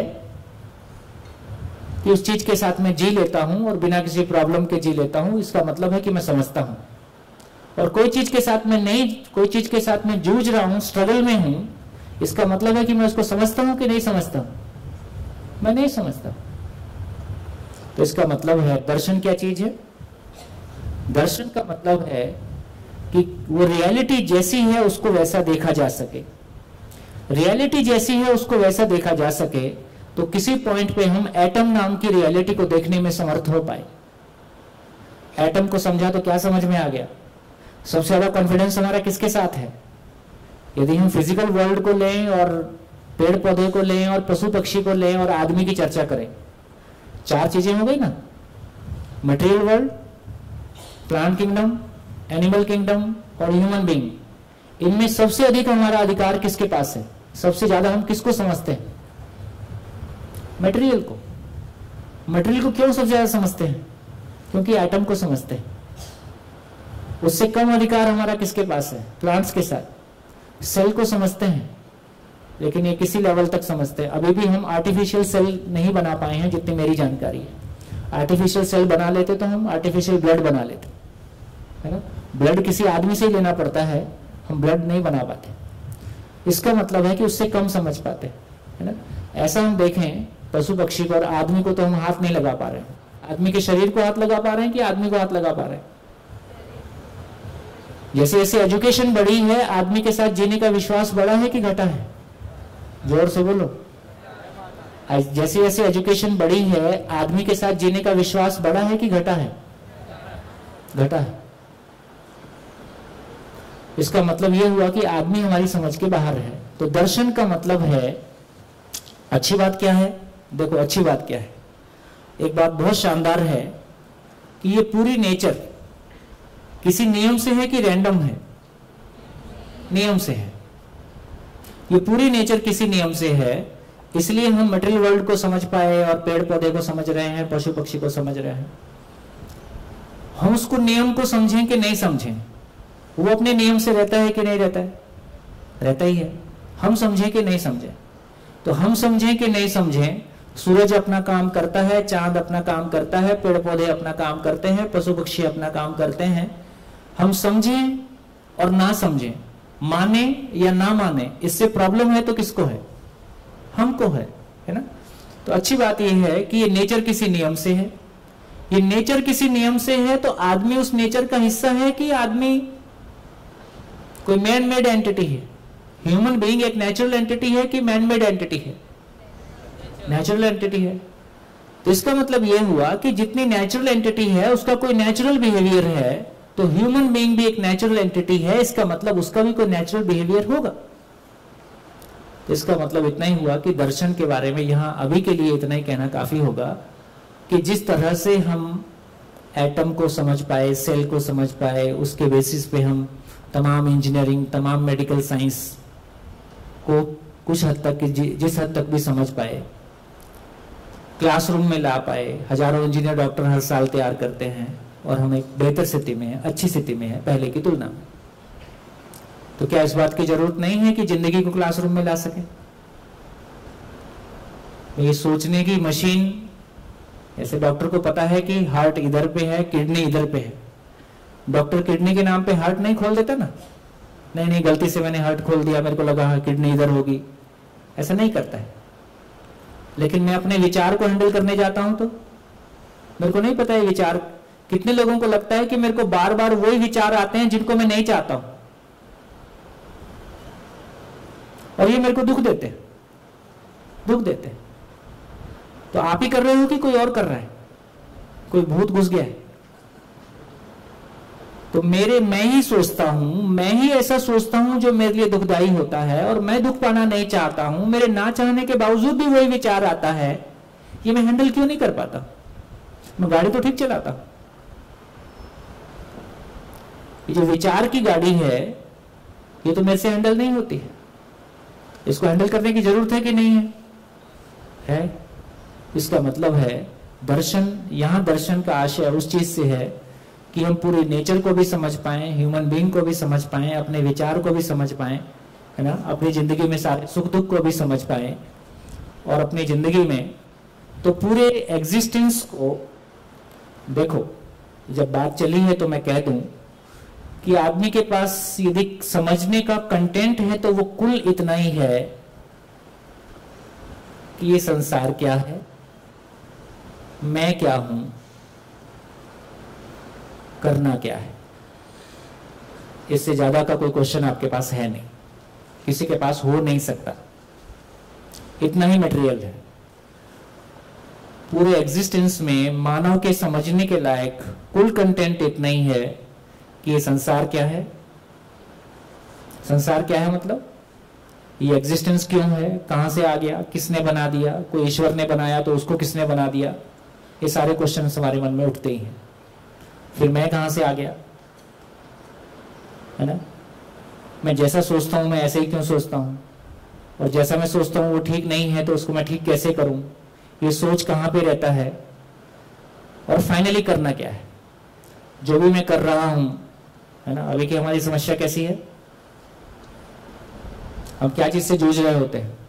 कि उस चीज के साथ मैं जी लेता हूं और बिना किसी प्रॉब्लम के जी लेता हूं। इसका मतलब है कि मैं समझता हूं। और कोई चीज के साथ मैं नहीं, कोई चीज के साथ मैं जूझ रहा हूं, स्ट्रगल में हूं, इसका मतलब है कि मैं उसको समझता हूं कि नहीं समझता हूं? मैं नहीं समझता। तो इसका मतलब है दर्शन क्या चीज है? दर्शन का मतलब है कि वो रियलिटी जैसी है उसको वैसा देखा जा सके। रियलिटी जैसी है उसको वैसा देखा जा सके तो किसी पॉइंट पे हम एटम नाम की रियलिटी को देखने में समर्थ हो पाए। एटम को समझा तो क्या समझ में आ गया? सबसे ज्यादा कॉन्फिडेंस हमारा किसके साथ है? यदि हम फिजिकल वर्ल्ड को लें और पेड़ पौधे को लें और पशु पक्षी को लें और आदमी की चर्चा करें, चार चीजें हो गई ना। Material world, plant kingdom, animal kingdom और ह्यूमन बीइंग। इनमें सबसे अधिक हमारा अधिकार किसके पास है? सबसे ज्यादा हम किसको समझते हैं? मटेरियल को। मटेरियल को क्यों सबसे ज्यादा समझते हैं? क्योंकि एटम को समझते हैं। उससे कम अधिकार हमारा किसके पास है? प्लांट्स के साथ। सेल को समझते हैं, लेकिन ये किसी लेवल तक समझते हैं। अभी भी हम आर्टिफिशियल सेल नहीं बना पाए हैं जितनी मेरी जानकारी है। आर्टिफिशियल सेल बना लेते तो हम आर्टिफिशियल ब्लड बना लेते, है ना। ब्लड किसी आदमी से ही लेना पड़ता है, हम ब्लड नहीं बना पाते। इसका मतलब है कि उससे कम समझ पाते, है ना। ऐसा हम देखें पशु पक्षी को और आदमी को तो हम हाथ नहीं लगा पा रहे हैं। आदमी के शरीर को हाथ लगा पा रहे हैं कि आदमी को हाथ लगा पा रहे हैं? जैसे जैसे एजुकेशन बढ़ी है, आदमी के साथ जीने का विश्वास बढ़ा है कि घटा है? जोर से बोलो। जैसे जैसे एजुकेशन बढ़ी है, आदमी के साथ जीने का विश्वास बढ़ा है कि घटा है? घटा है। इसका मतलब यह हुआ कि आदमी हमारी समझ के बाहर है। तो दर्शन का मतलब है, अच्छी बात क्या है? देखो अच्छी बात क्या है। एक बात बहुत शानदार है कि ये पूरी नेचर किसी नियम से है कि रैंडम है? नियम से है। ये पूरी नेचर किसी नियम से है, इसलिए हम मटेरियल वर्ल्ड को समझ पाए और पेड़ पौधे को समझ रहे हैं, पशु पक्षी को समझ रहे हैं। हम उसको नियम को समझें कि नहीं समझें, वो अपने नियम से रहता है कि नहीं रहता है? रहता ही है। हम समझें कि नहीं समझें? तो हम समझें कि नहीं समझें, सूरज अपना काम करता है, चांद अपना काम करता है, पेड़ पौधे अपना काम करते हैं, पशु पक्षी अपना काम करते हैं। हम समझें और ना समझें, माने या ना माने, इससे प्रॉब्लम है तो किसको है? हमको है, है ना। तो अच्छी बात यह है कि ये नेचर किसी नियम से है। ये नेचर किसी नियम से है तो आदमी उस नेचर का हिस्सा है कि आदमी कोई मैन मेड एंटिटी है? ह्यूमन बीइंग एक नेचुरल एंटिटी है कि मैन मेड एंटिटी है? नेचुरल एंटिटी है। तो इसका मतलब यह हुआ कि जितनी नेचुरल एंटिटी है उसका कोई नेचुरल बिहेवियर है, तो ह्यूमन बीइंग भी एक नेचुरल एंटिटी है। इसका मतलब उसका भी कोई नेचुरल बिहेवियर होगा। तो इसका मतलब इतना ही हुआ कि दर्शन के बारे में यहां अभी के लिए इतना ही कहना काफी होगा कि जिस तरह से हम एटम को समझ पाए, सेल को समझ पाए, उसके बेसिस पे हम तमाम इंजीनियरिंग, तमाम मेडिकल साइंस को कुछ हद तक, जिस हद तक भी समझ पाए, क्लासरूम में ला पाए। हजारों इंजीनियर डॉक्टर हर साल तैयार करते हैं और हम एक बेहतर स्थिति में है, अच्छी स्थिति में है पहले की तुलना में। तो क्या इस बात की जरूरत नहीं है कि जिंदगी को क्लासरूम में ला सके? ये सोचने की मशीन, जैसे डॉक्टर को पता है कि हार्ट इधर पे है, किडनी इधर पे है, डॉक्टर किडनी के नाम पे हार्ट नहीं खोल देता ना। नहीं नहीं गलती से मैंने हार्ट खोल दिया, मेरे को लगा किडनी इधर होगी, ऐसा नहीं करता है। लेकिन मैं अपने विचार को हैंडल करने जाता हूं तो मेरे को नहीं पता है विचार, कितने लोगों को लगता है कि मेरे को बार बार वही विचार आते हैं जिनको मैं नहीं चाहता हूं और ये मेरे को दुख देते हैं। दुख देते हैं। तो आप ही कर रहे हो कि कोई और कर रहा है, कोई भूत घुस गया है? तो मेरे मैं ही सोचता हूं, मैं ही ऐसा सोचता हूं जो मेरे लिए दुखदाई होता है, और मैं दुख पाना नहीं चाहता हूं, मेरे ना चाहने के बावजूद भी वही विचार आता है, ये मैं हैंडल क्यों नहीं कर पाता? मैं गाड़ी तो ठीक चलाता, ये जो विचार की गाड़ी है ये तो मेरे से हैंडल नहीं होती है। इसको हैंडल करने की जरूरत है कि नहीं है? है। इसका मतलब है दर्शन, यहां दर्शन का आशय उस चीज से है कि हम पूरी नेचर को भी समझ पाए, ह्यूमन बीइंग को भी समझ पाए, अपने विचार को भी समझ पाए, है ना, अपनी जिंदगी में सारे सुख दुख को भी समझ पाए, और अपनी जिंदगी में तो पूरे एग्जिस्टेंस को देखो। जब बात चली है तो मैं कह दूं कि आदमी के पास यदि समझने का कंटेंट है तो वो कुल इतना ही है कि ये संसार क्या है, मैं क्या हूं, करना क्या है। इससे ज्यादा का कोई क्वेश्चन आपके पास है नहीं, किसी के पास हो नहीं सकता। इतना ही मटेरियल है पूरे एग्जिस्टेंस में। मानव के समझने के लायक कुल कंटेंट इतना ही है कि ये संसार क्या है। संसार क्या है मतलब ये एग्जिस्टेंस क्यों है, कहां से आ गया, किसने बना दिया, कोई ईश्वर ने बनाया तो उसको किसने बना दिया, ये सारे क्वेश्चन हमारे मन में उठते ही हैं। फिर मैं कहां से आ गया, है ना, मैं जैसा सोचता हूं मैं ऐसे ही क्यों सोचता हूं, और जैसा मैं सोचता हूं वो ठीक नहीं है तो उसको मैं ठीक कैसे करूं, ये सोच कहां पे रहता है, और फाइनली करना क्या है। जो भी मैं कर रहा हूं, है ना, अभी की हमारी समस्या कैसी है, हम क्या चीज से जूझ रहे होते हैं।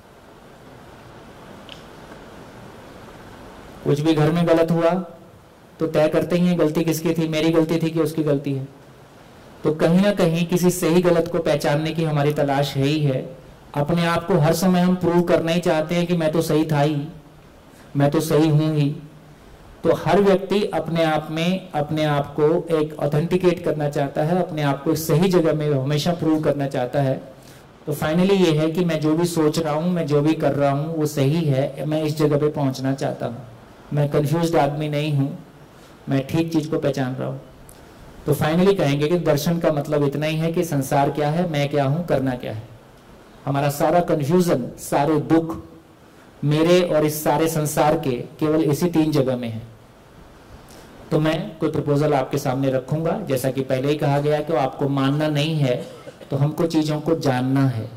कुछ भी घर में गलत हुआ तो तय करते ही हैं गलती किसकी थी, मेरी गलती थी कि उसकी गलती है। तो कहीं ना कहीं किसी सही गलत को पहचानने की हमारी तलाश है ही है। अपने आप को हर समय हम प्रूव करना ही चाहते हैं कि मैं तो सही था ही, मैं तो सही हूं ही। तो हर व्यक्ति अपने आप में अपने आप को एक ऑथेंटिकेट करना चाहता है, अपने आप को सही जगह में हमेशा प्रूव करना चाहता है। तो फाइनली ये है कि मैं जो भी सोच रहा हूं, मैं जो भी कर रहा हूं वो सही है, मैं इस जगह पे पहुंचना चाहता हूं, मैं कंफ्यूज्ड आदमी नहीं हूं, मैं ठीक चीज को पहचान रहा हूं। तो फाइनली कहेंगे कि दर्शन का मतलब इतना ही है कि संसार क्या है, मैं क्या हूं, करना क्या है। हमारा सारा कंफ्यूजन, सारे दुख मेरे और इस सारे संसार के केवल इसी तीन जगह में है। तो मैं कोई प्रपोजल आपके सामने रखूंगा, जैसा कि पहले ही कहा गया कि आपको मानना नहीं है, तो हमको चीजों को जानना है।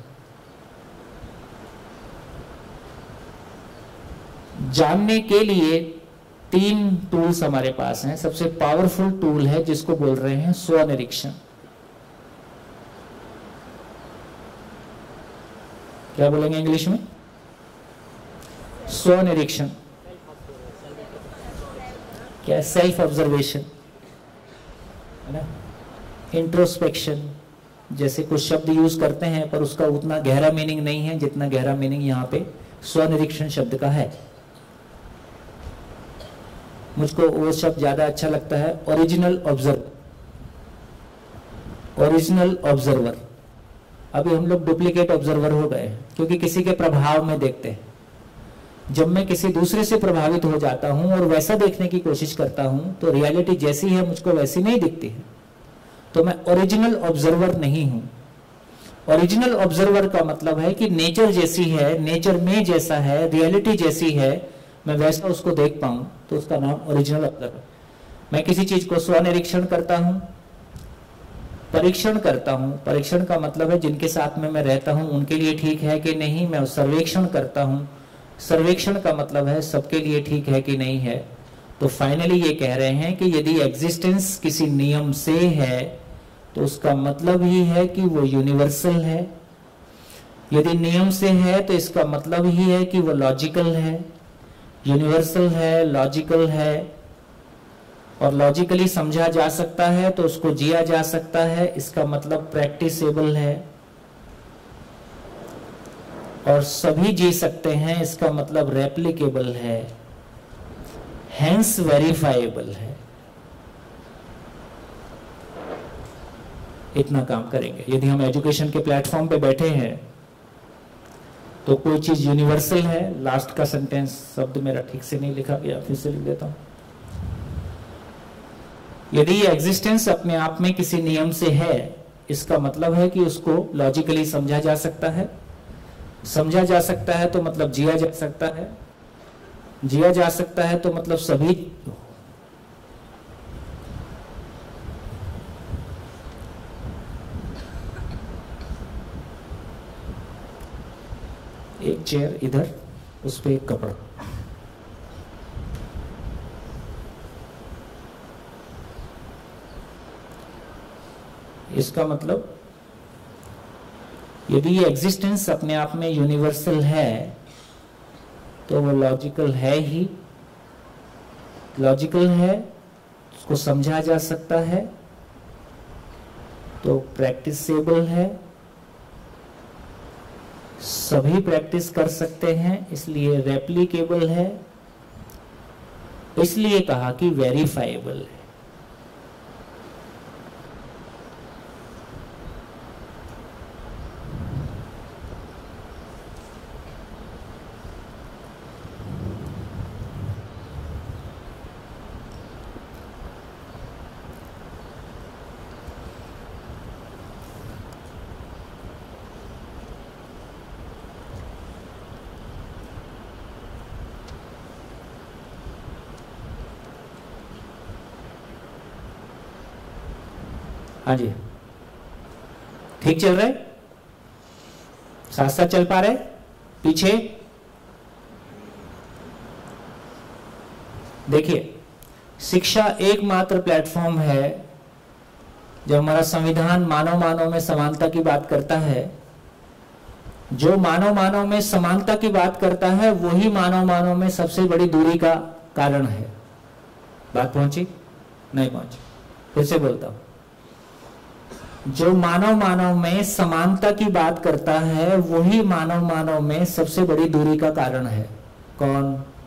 जानने के लिए तीन टूल्स हमारे पास हैं। सबसे पावरफुल टूल है जिसको बोल रहे हैं स्वनिरीक्षण। क्या बोलेंगे इंग्लिश में? स्वनिरीक्षण। क्या? सेल्फ ऑब्जर्वेशन, है ना, इंट्रोस्पेक्शन जैसे कुछ शब्द यूज करते हैं, पर उसका उतना गहरा मीनिंग नहीं है जितना गहरा मीनिंग यहाँ पे स्वनिरीक्षण शब्द का है। मुझको वो शब्द ज्यादा अच्छा लगता है, ओरिजिनल ऑब्जर्वर। Original observer. अभी हम लोग डुप्लीकेट ऑब्जर्वर हो गए, क्योंकि किसी के प्रभाव में देखते हैं। जब मैं किसी दूसरे से प्रभावित हो जाता हूं और वैसा देखने की कोशिश करता हूं, तो रियलिटी जैसी है मुझको वैसी नहीं दिखती है। तो मैं ओरिजिनल ऑब्जर्वर नहीं हूं। ओरिजिनल ऑब्जर्वर का मतलब है कि नेचर जैसी है, नेचर में जैसा है, रियलिटी जैसी है, मैं वैसा उसको देख पाऊं, तो उसका नाम ओरिजिनल ऑब्जर्वर। मैं किसी चीज को स्वनिरीक्षण करता हूं, परीक्षण करता हूं। परीक्षण का मतलब है जिनके साथ में मैं रहता हूं उनके लिए ठीक है कि नहीं। मैं सर्वेक्षण करता हूं। सर्वेक्षण का मतलब है सबके लिए ठीक है कि नहीं है। तो फाइनली ये कह रहे हैं कि यदि एग्जिस्टेंस किसी नियम से है तो उसका मतलब ही है कि वो यूनिवर्सल है। यदि नियम से है तो इसका मतलब ही है कि वो लॉजिकल है, यूनिवर्सल है, लॉजिकल है, और लॉजिकली समझा जा सकता है तो उसको जिया जा सकता है। इसका मतलब प्रैक्टिसेबल है, और सभी जी सकते हैं, इसका मतलब रेप्लिकेबल है, हेंस वेरीफाइबल है। इतना काम करेंगे। यदि हम एजुकेशन के प्लेटफॉर्म पे बैठे हैं तो कोई चीज यूनिवर्सल है। लास्ट का सेंटेंस शब्द मेरा ठीक से नहीं लिखा गया, फिर से लिख देता हूं। यदि एग्जिस्टेंस अपने आप में किसी नियम से है, इसका मतलब है कि उसको लॉजिकली समझा जा सकता है। समझा जा सकता है तो मतलब जिया जा सकता है। जिया जा सकता है तो मतलब सभी एक चेयर इधर, उस पे एक कपड़ा। इसका मतलब यदि ये एग्जिस्टेंस अपने आप में यूनिवर्सल है तो वो लॉजिकल है ही। लॉजिकल है, उसको समझा जा सकता है, तो प्रैक्टिसेबल है, सभी प्रैक्टिस कर सकते हैं, इसलिए रेप्लिकेबल है, इसलिए कहा कि वेरीफाइबल है। हाँ जी, ठीक चल रहा है? साथ साथ चल पा रहे? पीछे देखिए, शिक्षा एकमात्र प्लेटफॉर्म है जब हमारा संविधान मानव मानव में समानता की बात करता है। जो मानव मानव में समानता की बात करता है वही मानव मानव में सबसे बड़ी दूरी का कारण है। बात पहुंची? नहीं पहुंची, फिर से बोलता हूं। जो मानव मानव में समानता की बात करता है वही मानव मानव में सबसे बड़ी दूरी का कारण है। कौन?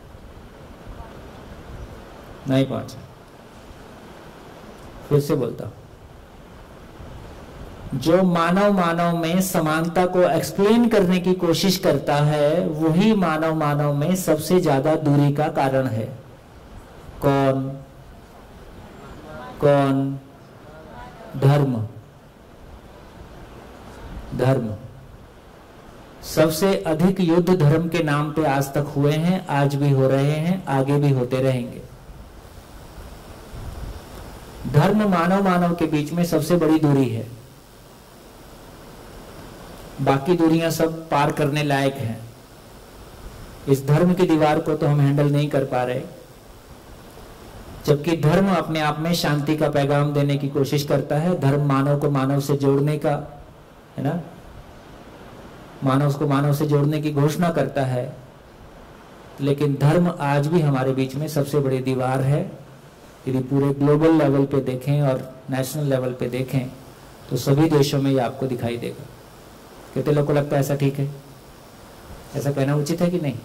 नहीं पहुंचा, फिर से बोलता हूं। जो मानव मानव में समानता को एक्सप्लेन करने की कोशिश करता है वही मानव मानव में सबसे ज्यादा दूरी का कारण है। कौन? कौन? धर्म। धर्म। सबसे अधिक युद्ध धर्म के नाम पे आज तक हुए हैं, आज भी हो रहे हैं, आगे भी होते रहेंगे। धर्म मानव मानव के बीच में सबसे बड़ी दूरी है, बाकी दूरियां सब पार करने लायक हैं। इस धर्म की दीवार को तो हम हैंडल नहीं कर पा रहे, जबकि धर्म अपने आप में शांति का पैगाम देने की कोशिश करता है। धर्म मानव को मानव से जोड़ने का, है ना, मानव को मानव से जोड़ने की घोषणा करता है। लेकिन धर्म आज भी हमारे बीच में सबसे बड़ी दीवार है। यदि पूरे ग्लोबल लेवल पे देखें और नेशनल लेवल पे देखें तो सभी देशों में ये आपको दिखाई देगा। कितने लोगों को लगता है ऐसा ठीक है? ऐसा कहना उचित है कि नहीं?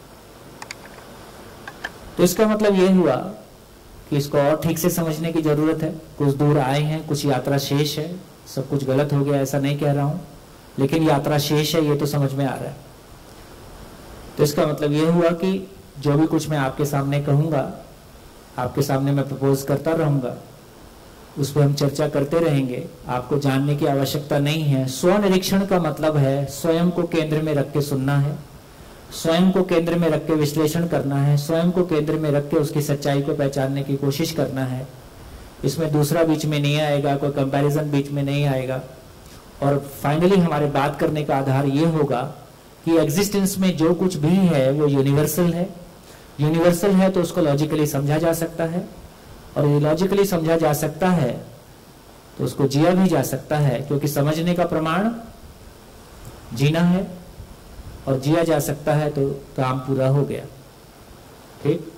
तो इसका मतलब ये हुआ कि इसको और ठीक से समझने की जरूरत है। कुछ दूर आए हैं, कुछ यात्रा शेष है, सब कुछ गलत हो गया ऐसा नहीं कह रहा हूं, लेकिन यात्रा शेष है, ये तो समझ में आ रहा है। तो इसका मतलब ये हुआ कि जो भी कुछ मैं आपके सामने कहूंगा, आपके सामने मैं प्रपोज करता रहूंगा, उस पर हम चर्चा करते रहेंगे। आपको जानने की आवश्यकता नहीं है। स्व निरीक्षण का मतलब है स्वयं को केंद्र में रख के सुनना है, स्वयं को केंद्र में रख के विश्लेषण करना है, स्वयं को केंद्र में रख के उसकी सच्चाई को पहचानने की कोशिश करना है। इसमें दूसरा बीच में नहीं आएगा, कोई कंपैरिजन बीच में नहीं आएगा। और फाइनली हमारे बात करने का आधार ये होगा कि एग्जिस्टेंस में जो कुछ भी है वो यूनिवर्सल है। यूनिवर्सल है तो उसको लॉजिकली समझा जा सकता है, और ये लॉजिकली समझा जा सकता है तो उसको जिया भी जा सकता है, क्योंकि समझने का प्रमाण जीना है, और जिया जा सकता है तो काम पूरा हो गया। ठीक,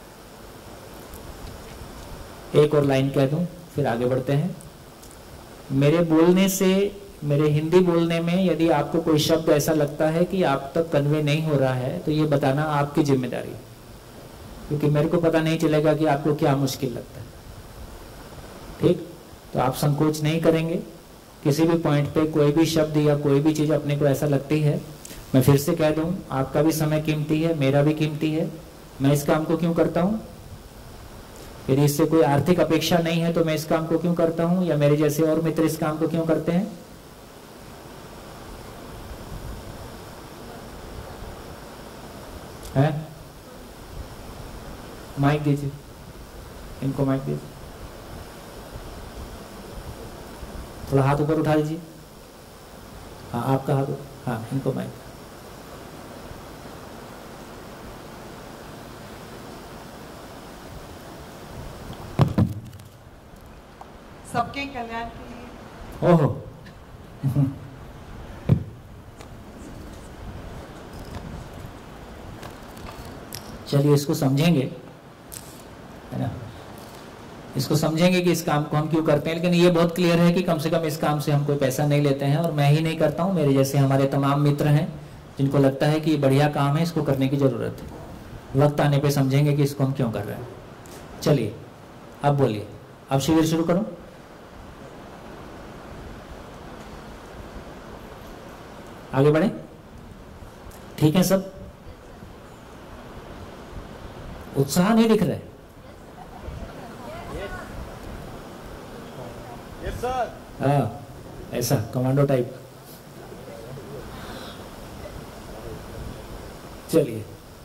एक और लाइन कह दूं फिर आगे बढ़ते हैं। मेरे बोलने से, मेरे हिंदी बोलने में यदि आपको कोई शब्द ऐसा लगता है कि आप तक कन्वे नहीं हो रहा है तो ये बताना आपकी जिम्मेदारी है, क्योंकि मेरे को पता नहीं चलेगा कि आपको क्या मुश्किल लगता है। ठीक, तो आप संकोच नहीं करेंगे। किसी भी पॉइंट पे कोई भी शब्द या कोई भी चीज अपने को ऐसा लगती है मैं फिर से कह दूं, आपका भी समय कीमती है, मेरा भी कीमती है। मैं इस काम को क्यों करता हूं? यदि इससे कोई आर्थिक अपेक्षा नहीं है तो मैं इस काम को क्यों करता हूं, या मेरे जैसे और मित्र इस काम को क्यों करते हैं? है? माइक दीजिए, इनको माइक दीजिए, थोड़ा हाथ ऊपर उठा लीजिए। हाँ, आपका हाथ, हाँ, इनको माइक। सबके कल्याण के लिए। ओहो चलिए इसको समझेंगे, है ना, इसको समझेंगे कि इस काम को हम क्यों करते हैं। लेकिन ये बहुत क्लियर है कि कम से कम इस काम से हम कोई पैसा नहीं लेते हैं, और मैं ही नहीं करता हूँ, मेरे जैसे हमारे तमाम मित्र हैं जिनको लगता है कि ये बढ़िया काम है, इसको करने की जरूरत है। वक्त आने पे समझेंगे कि इसको हम क्यों कर रहे हैं। चलिए अब बोलिए, अब शिविर शुरू करो। आगे बढ़े, ठीक है सब? उत्साह नहीं दिख रहा है? Yes sir. हाँ, ऐसा कमांडो टाइप। चलिए,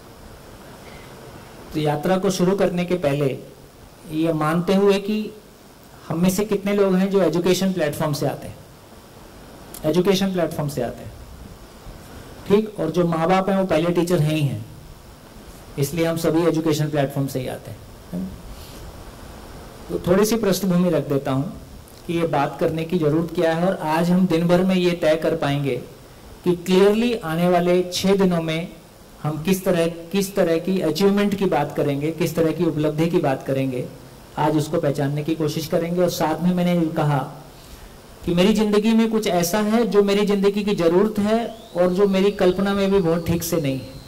तो यात्रा को शुरू करने के पहले ये मानते हुए कि हम में से कितने लोग हैं जो एजुकेशन प्लेटफॉर्म से आते हैं, एजुकेशन प्लेटफॉर्म से आते हैं, ठीक, और जो माँ बाप हैं वो पहले टीचर हैं ही हैं, इसलिए हम सभी एजुकेशन प्लेटफॉर्म से ही आते हैं। तो थोड़ी सी पृष्ठभूमि रख देता हूं कि ये बात करने की जरूरत क्या है, और आज हम दिन भर में ये तय कर पाएंगे कि क्लियरली आने वाले छह दिनों में हम किस तरह किस तरह की अचीवमेंट की बात करेंगे, किस तरह की उपलब्धि की बात करेंगे, आज उसको पहचानने की कोशिश करेंगे। और साथ में मैंने कहा कि मेरी जिंदगी में कुछ ऐसा है जो मेरी जिंदगी की जरूरत है और जो मेरी कल्पना में भी बहुत ठीक से नहीं है।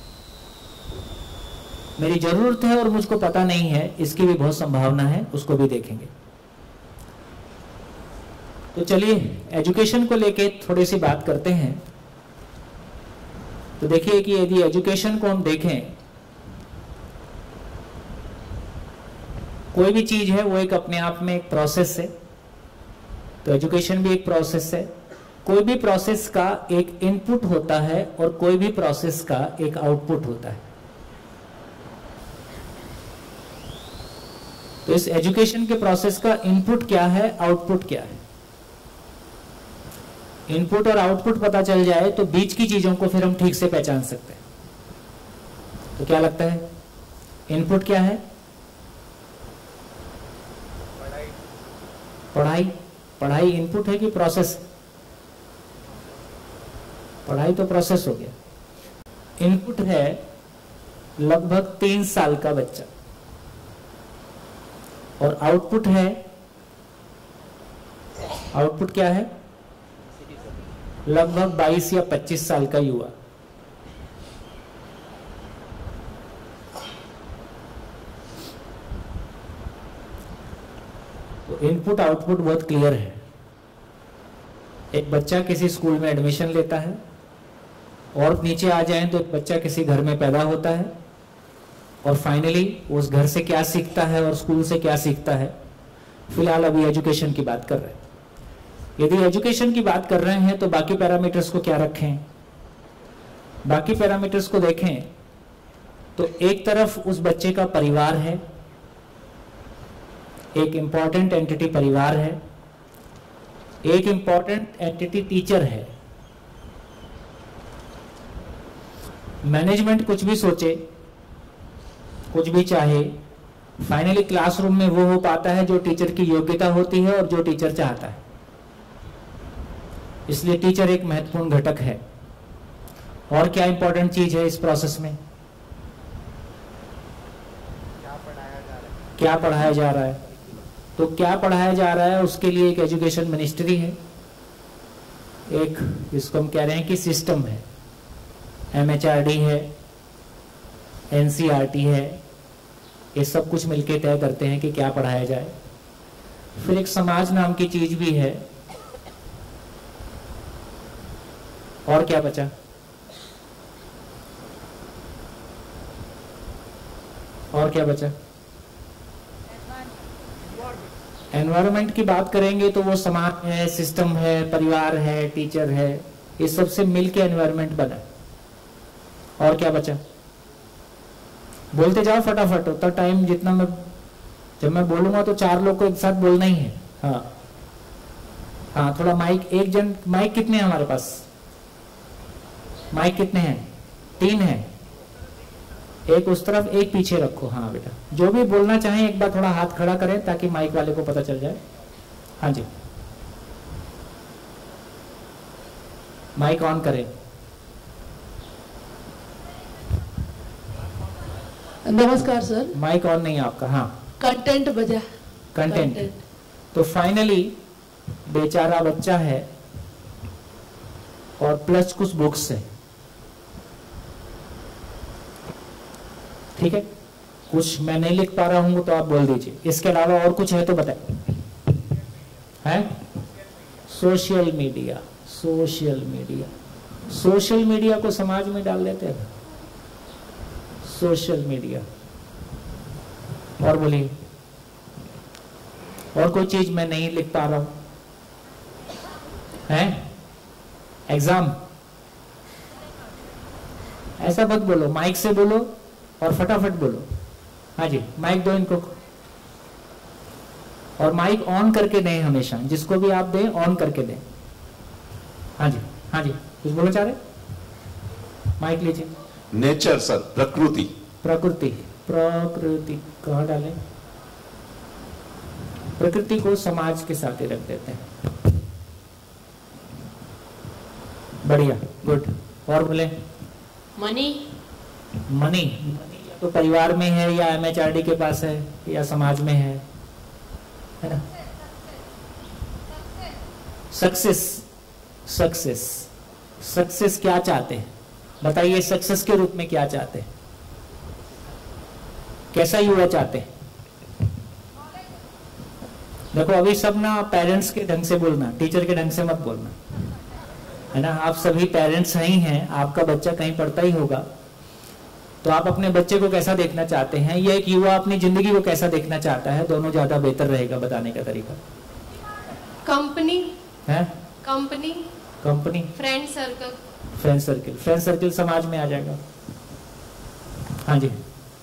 मेरी जरूरत है और मुझको पता नहीं है, इसकी भी बहुत संभावना है, उसको भी देखेंगे। तो चलिए एजुकेशन को लेके थोड़ी सी बात करते हैं। तो देखिए कि यदि एजुकेशन को हम देखें, कोई भी चीज है वो एक अपने आप में एक प्रोसेस है, तो एजुकेशन भी एक प्रोसेस है। कोई भी प्रोसेस का एक इनपुट होता है और कोई भी प्रोसेस का एक आउटपुट होता है। तो इस एजुकेशन के प्रोसेस का इनपुट क्या है, आउटपुट क्या है? इनपुट और आउटपुट पता चल जाए तो बीच की चीजों को फिर हम ठीक से पहचान सकते हैं। तो क्या लगता है, इनपुट क्या है? पढ़ाई। पढ़ाई। पढ़ाई इनपुट है कि प्रोसेस? पढ़ाई तो प्रोसेस हो गया। इनपुट है लगभग तीन साल का बच्चा, और आउटपुट है, आउटपुट क्या है? लगभग बाईस या पच्चीस साल का युवा। तो इनपुट आउटपुट बहुत क्लियर है। एक बच्चा किसी स्कूल में एडमिशन लेता है, और नीचे आ जाए तो एक बच्चा किसी घर में पैदा होता है, और फाइनली उस घर से क्या सीखता है और स्कूल से क्या सीखता है। फिलहाल अभी एजुकेशन की बात कर रहे हैं। यदि एजुकेशन की बात कर रहे हैं तो बाकी पैरामीटर्स को क्या रखें? बाकी पैरामीटर्स को देखें तो एक तरफ उस बच्चे का परिवार है, एक इंपॉर्टेंट एंटिटी परिवार है, एक इंपॉर्टेंट एंटिटी टीचर है। मैनेजमेंट कुछ भी सोचे, कुछ भी चाहे, फाइनली क्लासरूम में वो हो पाता है जो टीचर की योग्यता होती है और जो टीचर चाहता है। इसलिए टीचर एक महत्वपूर्ण घटक है। और क्या इंपॉर्टेंट चीज है इस प्रोसेस में? क्या पढ़ाया जा रहा है? क्या पढ़ाया जा रहा है? तो क्या पढ़ाया जा रहा है उसके लिए एक एजुकेशन मिनिस्ट्री है, एक इसको हम कह रहे हैं कि सिस्टम है, एम एच आर डी है, एन सी आर टी है, ये सब कुछ मिलके तय करते हैं कि क्या पढ़ाया जाए। फिर एक समाज नाम की चीज भी है, और क्या बचा? और क्या बचा? एनवायरनमेंट की बात करेंगे तो वो समाज है, सिस्टम है, परिवार है, टीचर है, ये सबसे मिलके एनवायरनमेंट बना। और क्या बचा? बोलते जाओ फटाफट, उतना टाइम जितना मैं, जब मैं बोलूंगा तो चार लोग को एक साथ बोलना ही है। हाँ हाँ, थोड़ा माइक, एक जन, माइक कितने हैं हमारे पास? माइक कितने हैं? तीन है, एक उस तरफ एक पीछे रखो। हाँ बेटा, जो भी बोलना चाहें एक बार थोड़ा हाथ खड़ा करें ताकि माइक वाले को पता चल जाए। हाँ जी, माइक ऑन करें। नमस्कार सर। माइक ऑन नहीं है आपका। हाँ, कंटेंट बजा। कंटेंट। तो फाइनली बेचारा बच्चा है और प्लस कुछ बुक्स है, ठीक है? कुछ मैं नहीं लिख पा रहा हूं तो आप बोल दीजिए। इसके अलावा और कुछ है तो बताए। है social media. Social media, social media को समाज में डाल देते हैं। Social media. और बोलिए, और कोई चीज मैं नहीं लिख पा रहा हूं? है एग्जाम। ऐसा मत बोलो, माइक से बोलो और फटाफट बोलो। हाँ जी, माइक दो इनको, और माइक ऑन करके दें हमेशा, जिसको भी आप दें ऑन करके दें। हाँ जी, हाँ जी, कुछ बोलना चाह रहे? माइक लीजिए। नेचर सर, प्रकृति। प्रकृति। प्रकृति कहाँ डालें? प्रकृति को समाज के साथ ही रख देते हैं। बढ़िया, गुड। और बोले? मनी। मनी तो परिवार में है या एमएचआरडी के पास है या समाज में है, है ना? सक्सेस। सक्सेस। सक्सेस क्या चाहते हैं बताइए? सक्सेस के रूप में क्या चाहते हैं? कैसा युवा चाहते हैं? देखो अभी सब ना पेरेंट्स के ढंग से बोलना, टीचर के ढंग से मत बोलना, है ना? आप सभी पेरेंट्स ही हैं, आपका बच्चा कहीं पढ़ता ही होगा, तो आप अपने बच्चे को कैसा देखना चाहते हैं, ये एक युवा अपनी जिंदगी को कैसा देखना चाहता है, दोनों ज्यादा बेहतर रहेगा बताने का तरीका। कंपनी है? Company. Company. Friend circle. Friend circle. Friend circle समाज में आ जाएगा। हाँ जी,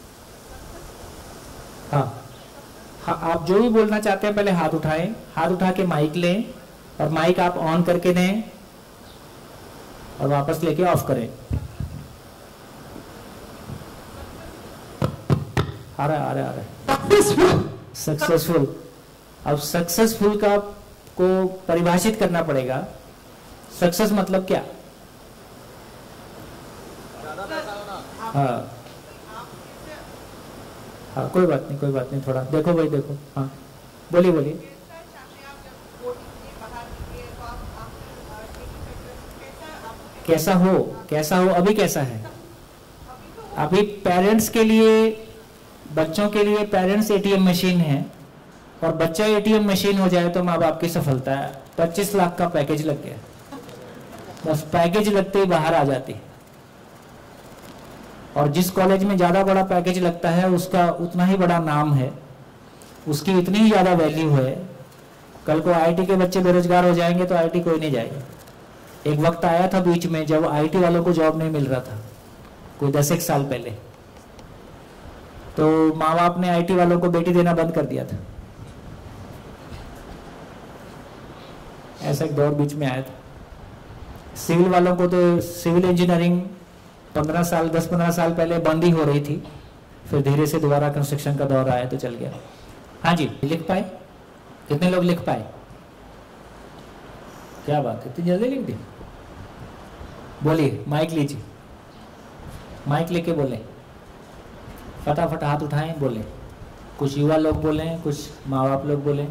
हाँ हाँ, आप जो भी बोलना चाहते हैं पहले हाथ उठाएं, हाथ उठा के माइक लें और माइक आप ऑन करके दें और वापस लेके ऑफ करें। आ रहा है, आ रहा है, आ रहा है। सक्सेसफुल। सक्सेसफुल। अब सक्सेसफुल का को परिभाषित करना पड़ेगा। सक्सेस मतलब क्या? हाँ हाँ, कोई बात नहीं, कोई बात नहीं, थोड़ा देखो भाई, देखो। हाँ बोलिए, बोलिए। कैसा हो? कैसा हो? अभी कैसा है? अभी पेरेंट्स के लिए, बच्चों के लिए पेरेंट्स एटीएम मशीन है, और बच्चा एटीएम मशीन हो जाए तो माँ बाप की सफलता है। पच्चीस लाख का पैकेज लग गया, बस पैकेज लगते ही बाहर आ जाती है। और जिस कॉलेज में ज्यादा बड़ा पैकेज लगता है उसका उतना ही बड़ा नाम है, उसकी इतनी ही ज्यादा वैल्यू है। कल को आईटी के बच्चे बेरोजगार हो जाएंगे तो आईटी कोई नहीं जाएगा। एक वक्त आया था बीच में जब आईटी वालों को जॉब नहीं मिल रहा था, कोई दस एक साल पहले, तो माँ बाप ने आईटी वालों को बेटी देना बंद कर दिया था। ऐसा एक दौर बीच में आया था। सिविल वालों को तो सिविल इंजीनियरिंग पंद्रह साल दस पंद्रह साल पहले बंद ही हो रही थी, फिर धीरे से दोबारा कंस्ट्रक्शन का दौर आया तो चल गया। हाँ जी, लिख पाए? कितने लोग लिख पाए? क्या बात है, इतनी जल्दी लिख दी? बोलिए, माइक लीजिए, माइक लेके बोले, फटाफट हाथ उठाएं, बोले। कुछ युवा लोग बोले, कुछ माँ बाप लोग बोले।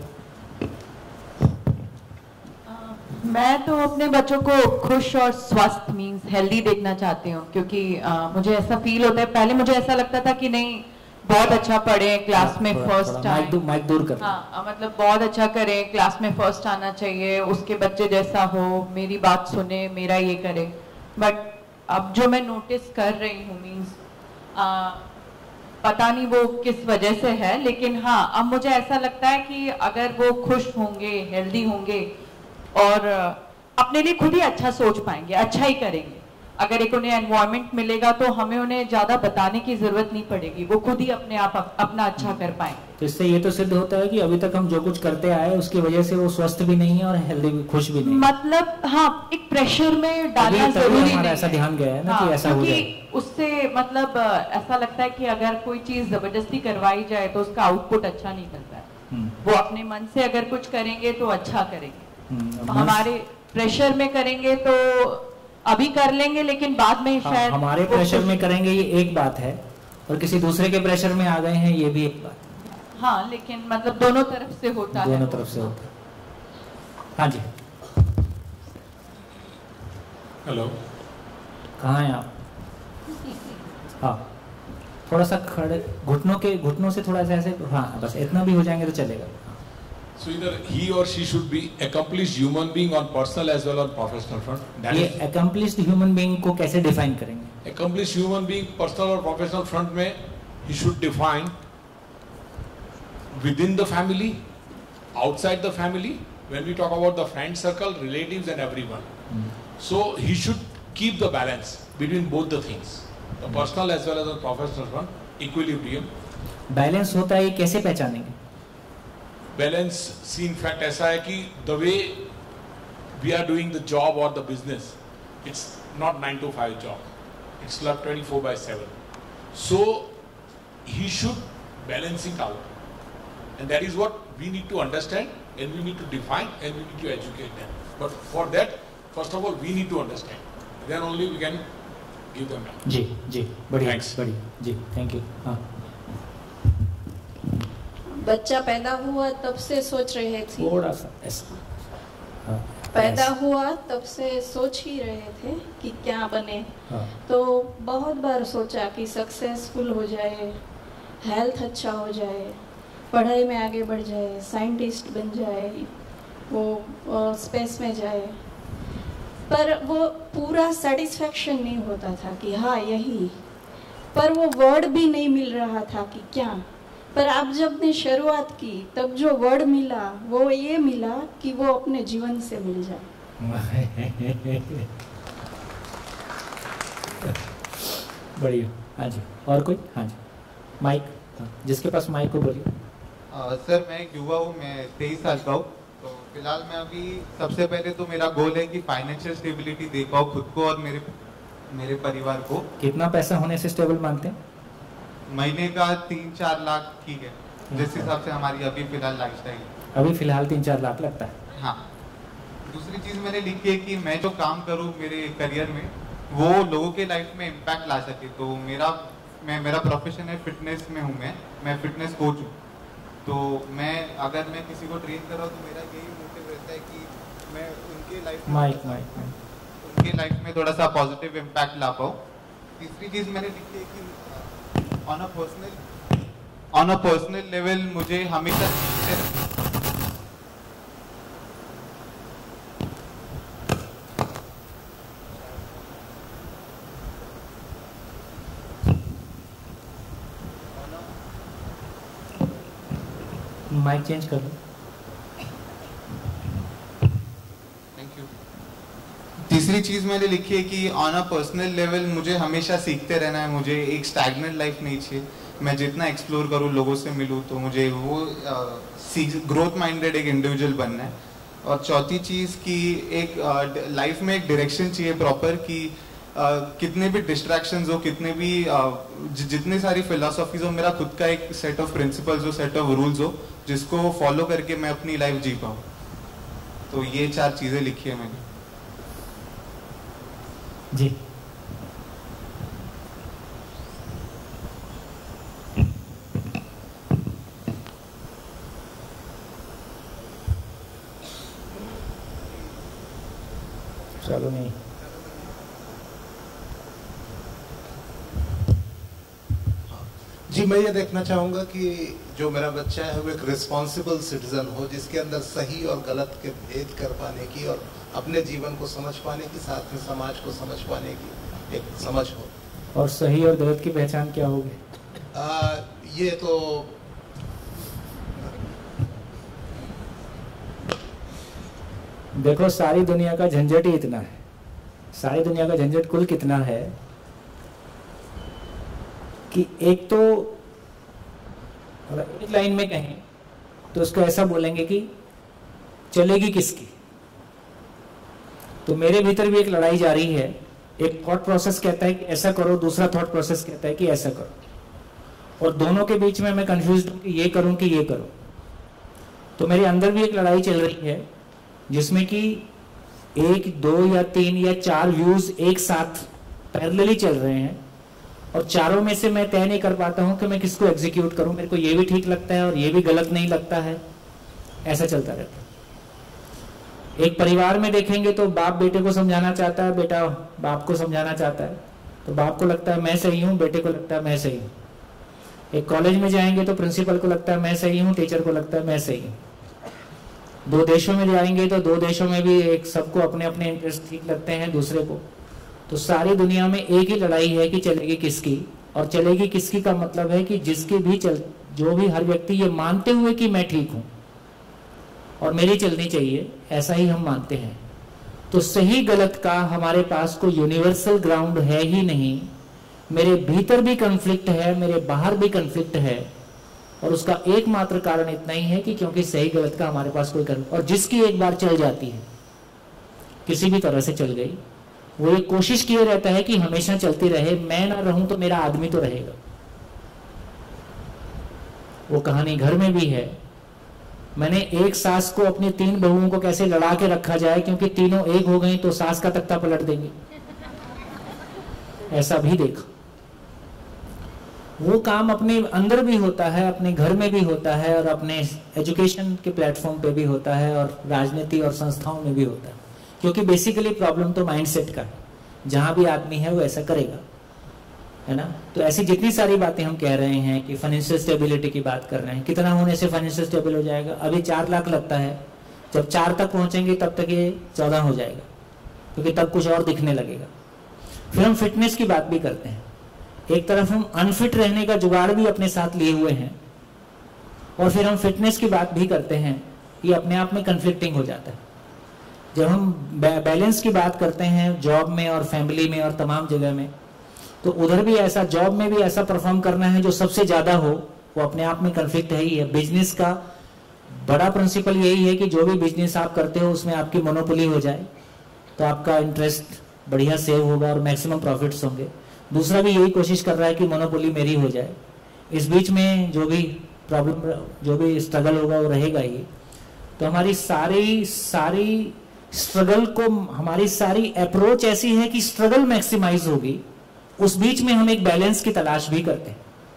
मैं तो अपने बच्चों को खुश और स्वस्थ मींस हेल्दी देखना चाहती हूँ, क्योंकि आ, मुझे ऐसा फील होता है, पहले मुझे ऐसा लगता था कि नहीं बहुत अच्छा पढ़े, क्लास में फर्स्ट आए, माइक दूर कर। हाँ, मतलब बहुत अच्छा करे, क्लास में फर्स्ट आना चाहिए, उसके बच्चे जैसा हो, मेरी बात सुने, मेरा ये करे। बट अब जो मैं नोटिस कर रही हूँ मीन्स पता नहीं वो किस वजह से है, लेकिन हाँ अब मुझे ऐसा लगता है कि अगर वो खुश होंगे, हेल्दी होंगे और अपने लिए खुद ही अच्छा सोच पाएंगे, अच्छा ही करेंगे, अगर एक उन्हें एनवायरनमेंट मिलेगा तो हमें उन्हें ज्यादा बताने की जरूरत नहीं पड़ेगी, वो खुद ही अपने आप अपना अच्छा कर पाएंगे। तो इससे ये तो सिद्ध होता है कि अभी तक हम जो कुछ करते आए उसकी वजह से वो स्वस्थ भी नहीं है और हेल्दी भी, खुश भी नहीं है। मतलब हाँ, एक प्रेशर में डालना अभी तभी जरूरी हमारा नहीं ऐसा है। ध्यान गया है ना हाँ, कि ऐसा हो क्योंकि जाए। उससे मतलब ऐसा लगता है कि अगर कोई चीज जबरदस्ती करवाई जाए तो उसका आउटपुट अच्छा नहीं मिलता है। हम्म, वो अपने मन से अगर कुछ करेंगे तो अच्छा करेंगे। हम्म, हमारे प्रेशर में करेंगे तो अभी कर लेंगे, लेकिन बाद में हाँ, शायद हमारे वो प्रेशर कुछ- में करेंगे ये एक बात है, और किसी दूसरे के प्रेशर में आ गए हैं ये भी एक बात है। हाँ, लेकिन मतलब दोनों तरफ से होता है। दोनों वो। तरफ से होता है। हाँ जी, हेलो, कहाँ हैं आप? हाँ, थोड़ा सा खड़े, घुटनों के घुटनों से थोड़ा सा ऐसे, हाँ बस इतना भी हो जाएंगे तो चलेगा। so either he or she should be accomplished human being on personal as well on professional front. That ये is, accomplished human being को कैसे डिफाइन करेंगे? accomplished human being personal or professional front में he should define within the family, outside the family. When we talk about the friend circle, relatives and everyone, so he should keep the balance between both the things, the personal as well as the professional front, equilibrium. Balance होता है, ये कैसे पहचानेंगे? Balance C in fact ऐसा है कि the way we are doing the job और the business, it's not nine to five job, it's like twenty-four by seven. So he should balance it out, and that is what we need to understand, and we need to define, and we need to educate them. But for that, first of all, we need to understand. Then only we can give them back. जी जी, बढ़िया Thanks. बढ़िया जी, thank you. हाँ, बच्चा पैदा हुआ तब से सोच रहे थे थोड़ा सा ऐसा, हाँ, पैदा ऐसा, हुआ तब से सोच ही रहे थे कि क्या बने। हाँ, तो बहुत बार सोचा कि सक्सेसफुल हो जाए, हेल्थ अच्छा हो जाए, पढ़ाई में आगे बढ़ जाए, साइंटिस्ट बन जाए, वो स्पेस में जाए, पर वो पूरा सेटिस्फेक्शन नहीं होता था कि हाँ यही, पर वो वर्ड भी नहीं मिल रहा था कि क्या। पर अब जब ने शुरुआत की तब जो वर्ड मिला वो ये मिला कि वो अपने जीवन से मिल जाए। बढ़िया। हाँ जी, और कोई? हाँ जी, माइक, हाँ, जिसके पास माइक हो बोलिए। आ, सर मैं एक युवा हूँ, मैं तेईस साल का हूँ। तो फिलहाल मैं अभी सबसे पहले तो मेरा गोल है कि फाइनेंशियल स्टेबिलिटी दे पाऊँ खुद को और मेरे मेरे परिवार को। कितना पैसा होने से स्टेबल मानते हैं? महीने का तीन चार लाख ठीक है, जिस हिसाब से हमारी अभी फिलहाल लाइफस्टाइल। अभी फिलहाल तीन चार लाख लगता है। हाँ, दूसरी चीज़ मैंने लिखी है कि मैं जो काम करूँ मेरे करियर में वो लोगों के लाइफ में इम्पैक्ट ला सके। तो मेरा मैं मेरा प्रोफेशन है फिटनेस में हूँ, मैं मैं फिटनेस कोच हूँ। तो मैं अगर मैं किसी को ट्रेन कर रहा हूँ तो मेरा यही मोटिव रहता है कि मैं उनके लाइफ माइक माइक माइक उनके लाइफ में थोड़ा सा पॉजिटिव इम्पैक्ट ला पाऊँ। तीसरी चीज़ मैंने लिखी है कि on a personal on a personal level मुझे हमेशा माइक चेंज कर लो। Thank you. तीसरी चीज मैंने लिखी है कि ऑन अ पर्सनल लेवल मुझे हमेशा सीखते रहना है, मुझे एक स्टैग्नेंट लाइफ नहीं चाहिए। मैं जितना एक्सप्लोर करूँ, लोगों से मिलूँ, तो मुझे वो ग्रोथ माइंडेड एक इंडिविजुअल बनना है। और चौथी चीज़ कि एक लाइफ में एक डायरेक्शन चाहिए प्रॉपर कि uh, कितने भी डिस्ट्रैक्शंस हो, कितने भी uh, ज, जितनी सारी फिलोसॉफीज हो, मेरा खुद का एक सेट ऑफ प्रिंसिपल्स हो, सेट ऑफ रूल्स हो, जिसको फॉलो करके मैं अपनी लाइफ जी पाऊँ। तो ये चार चीज़ें लिखी है मैंने। जी, चलो नहीं, जी मैं ये देखना चाहूँगा कि जो मेरा बच्चा है वो एक रिस्पॉन्सिबल सिटीजन हो, जिसके अंदर सही और गलत के भेद कर पाने की और अपने जीवन को समझ पाने की, साथ में समाज को समझ पाने की एक समझ हो। और सही और गलत की पहचान क्या होगी? आ, ये तो देखो, सारी दुनिया का झंझट ही इतना है, सारी दुनिया का झंझट कुल कितना है कि एक तो एक लाइन में कहें तो उसको ऐसा बोलेंगे कि चलेगी किसकी। तो मेरे भीतर भी एक लड़ाई जारी है। एक थॉट प्रोसेस कहता है कि ऐसा करो, दूसरा थॉट प्रोसेस कहता है कि ऐसा करो, और दोनों के बीच में मैं कंफ्यूज हूं कि ये करूं कि ये करूं। तो मेरे अंदर भी एक लड़ाई चल रही है जिसमें कि एक, दो या तीन या चार व्यूज एक साथ पैरेलली चल रहे हैं, और चारों में से मैं तय नहीं कर पाता हूं कि मैं किसको एग्जीक्यूट करूं। मेरे को ये भी ठीक लगता है और ये भी गलत नहीं लगता है, ऐसा चलता रहता है। एक परिवार में देखेंगे तो बाप बेटे को समझाना चाहता है, बेटा बाप को समझाना चाहता है, तो बाप को लगता है मैं सही हूं, बेटे को लगता है मैं सही हूं। एक कॉलेज में जाएंगे तो प्रिंसिपल को लगता है मैं सही हूं, टीचर को लगता है मैं सही हूं। दो देशों में जाएंगे तो दो देशों में भी एक सबको अपने अपने इंटरेस्ट ठीक लगते हैं दूसरे को। तो सारी दुनिया में एक ही लड़ाई है कि चलेगी किसकी, और चलेगी किसकी का मतलब है कि जिसकी भी चल, जो भी हर व्यक्ति ये मानते हुए कि मैं ठीक हूं और मेरी चलनी चाहिए, ऐसा ही हम मानते हैं। तो सही गलत का हमारे पास कोई यूनिवर्सल ग्राउंड है ही नहीं। मेरे भीतर भी कन्फ्लिक्ट है, मेरे बाहर भी कन्फ्लिक्ट है, और उसका एकमात्र कारण इतना ही है कि क्योंकि सही गलत का हमारे पास कोई कर, और जिसकी एक बार चल जाती है, किसी भी तरह से चल गई, वो ये कोशिश किए रहता है कि हमेशा चलती रहे, मैं ना रहूं तो मेरा आदमी तो रहेगा। वो कहानी घर में भी है। मैंने एक सास को अपनी तीन बहुओं को कैसे लड़ा के रखा जाए, क्योंकि तीनों एक हो गई तो सास का तख्ता पलट देंगे, ऐसा भी देखा। वो काम अपने अंदर भी होता है, अपने घर में भी होता है, और अपने एजुकेशन के प्लेटफॉर्म पे भी होता है, और राजनीति और संस्थाओं में भी होता है, क्योंकि बेसिकली प्रॉब्लम तो माइंडसेट का है। जहां भी आदमी है वो ऐसा करेगा, है ना। तो ऐसी जितनी सारी बातें हम कह रहे हैं कि फाइनेंशियल स्टेबिलिटी की बात कर रहे हैं, कितना होने से फाइनेंशियल स्टेबल हो जाएगा। अभी चार लाख लगता है, जब चार तक पहुंचेंगे तब तक ये चौदह हो जाएगा, क्योंकि तब कुछ और दिखने लगेगा। फिर हम फिटनेस की बात भी करते हैं। एक तरफ हम अनफिट रहने का जुगाड़ भी अपने साथ लिए हुए हैं, और फिर हम फिटनेस की बात भी करते हैं। ये अपने आप में कन्फ्लिक्टिंग हो जाता है। जब हम बैलेंस की बात करते हैं जॉब में और फैमिली में और तमाम जगह में, तो उधर भी ऐसा, जॉब में भी ऐसा परफॉर्म करना है जो सबसे ज्यादा हो, वो अपने आप में कन्फ्लिक्ट है ही है। बिजनेस का बड़ा प्रिंसिपल यही है कि जो भी बिजनेस आप करते हो उसमें आपकी मोनोपोली हो जाए, तो आपका इंटरेस्ट बढ़िया सेव होगा और मैक्सिमम प्रॉफिट्स होंगे। दूसरा भी यही कोशिश कर रहा है कि मोनोपोली मेरी हो जाए। इस बीच में जो भी प्रॉब्लम, जो भी स्ट्रगल होगा वो रहेगा ही। तो हमारी सारी सारी स्ट्रगल को, हमारी सारी अप्रोच ऐसी है कि स्ट्रगल मैक्सिमाइज होगी, उस बीच में हम एक बैलेंस की तलाश भी करते हैं।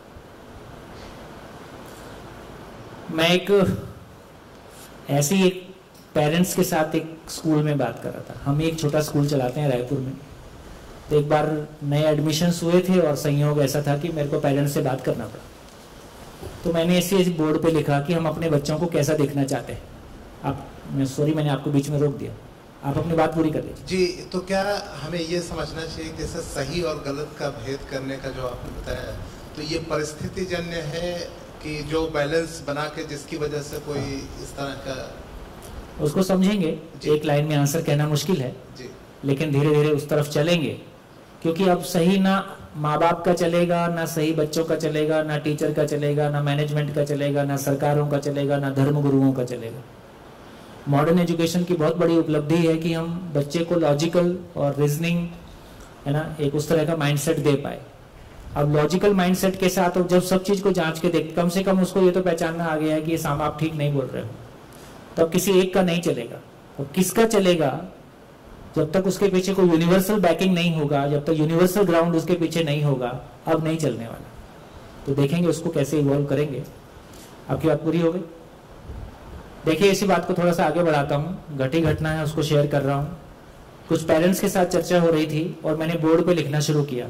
मैं एक ऐसी एक पेरेंट्स के साथ एक स्कूल में बात कर रहा था। हम एक छोटा स्कूल चलाते हैं रायपुर में। तो एक बार नए एडमिशन्स हुए थे और संयोग ऐसा था कि मेरे को पेरेंट्स से बात करना पड़ा। तो मैंने ऐसे बोर्ड पे लिखा कि हम अपने बच्चों को कैसा देखना चाहते हैं। आप, मैं सॉरी मैंने आपको बीच में रोक दिया, आप अपनी बात पूरी कर लीजिए। जी, तो क्या हमें ये समझना चाहिए कि जैसे सही और गलत का भेद करने का जो आपने बताया, तो ये परिस्थिति जन्य है कि जो बैलेंस बना के जिसकी वजह से कोई इस तरह का, उसको समझेंगे। एक लाइन में आंसर कहना मुश्किल है जी, लेकिन धीरे धीरे उस तरफ चलेंगे, क्योंकि अब सही ना माँ बाप का चलेगा, ना सही बच्चों का चलेगा, ना टीचर का चलेगा, ना मैनेजमेंट का चलेगा, ना सरकारों का चलेगा, ना धर्म गुरुओं का चलेगा। मॉडर्न एजुकेशन की बहुत बड़ी उपलब्धि है कि हम बच्चे को लॉजिकल और रीजनिंग, है ना, एक उस तरह का माइंडसेट दे पाए। अब लॉजिकल माइंडसेट के साथ जब सब चीज को जांच के देख, कम से कम उसको ये तो पहचानना आ गया है कि ये साम आप ठीक नहीं बोल रहे हो, तब किसी एक का नहीं चलेगा। और किसका चलेगा? जब तक उसके पीछे कोई यूनिवर्सल बैकिंग नहीं होगा, जब तक यूनिवर्सल ग्राउंड उसके पीछे नहीं होगा, अब नहीं चलने वाला। तो देखेंगे उसको कैसे इवॉल्व करेंगे। आपकी बात पूरी हो गई? देखिए, इसी बात को थोड़ा सा आगे बढ़ाता हूँ। घटी घटना है, उसको शेयर कर रहा हूँ। कुछ पेरेंट्स के साथ चर्चा हो रही थी और मैंने बोर्ड पे लिखना शुरू किया।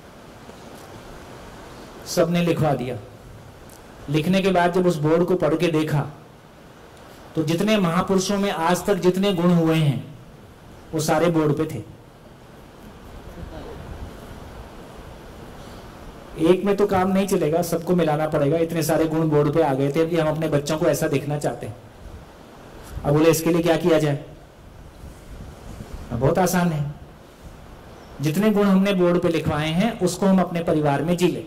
सबने लिखवा दिया। लिखने के बाद जब उस बोर्ड को पढ़ के देखा तो जितने महापुरुषों में आज तक जितने गुण हुए हैं वो सारे बोर्ड पे थे। एक में तो काम नहीं चलेगा, सबको मिलाना पड़ेगा। इतने सारे गुण बोर्ड पे आ गए थे कि हम अपने बच्चों को ऐसा देखना चाहते हैं। अब बोले इसके लिए क्या किया जाए? अब बहुत आसान है, जितने गुण हमने बोर्ड पे लिखवाए हैं उसको हम अपने परिवार में जी ले।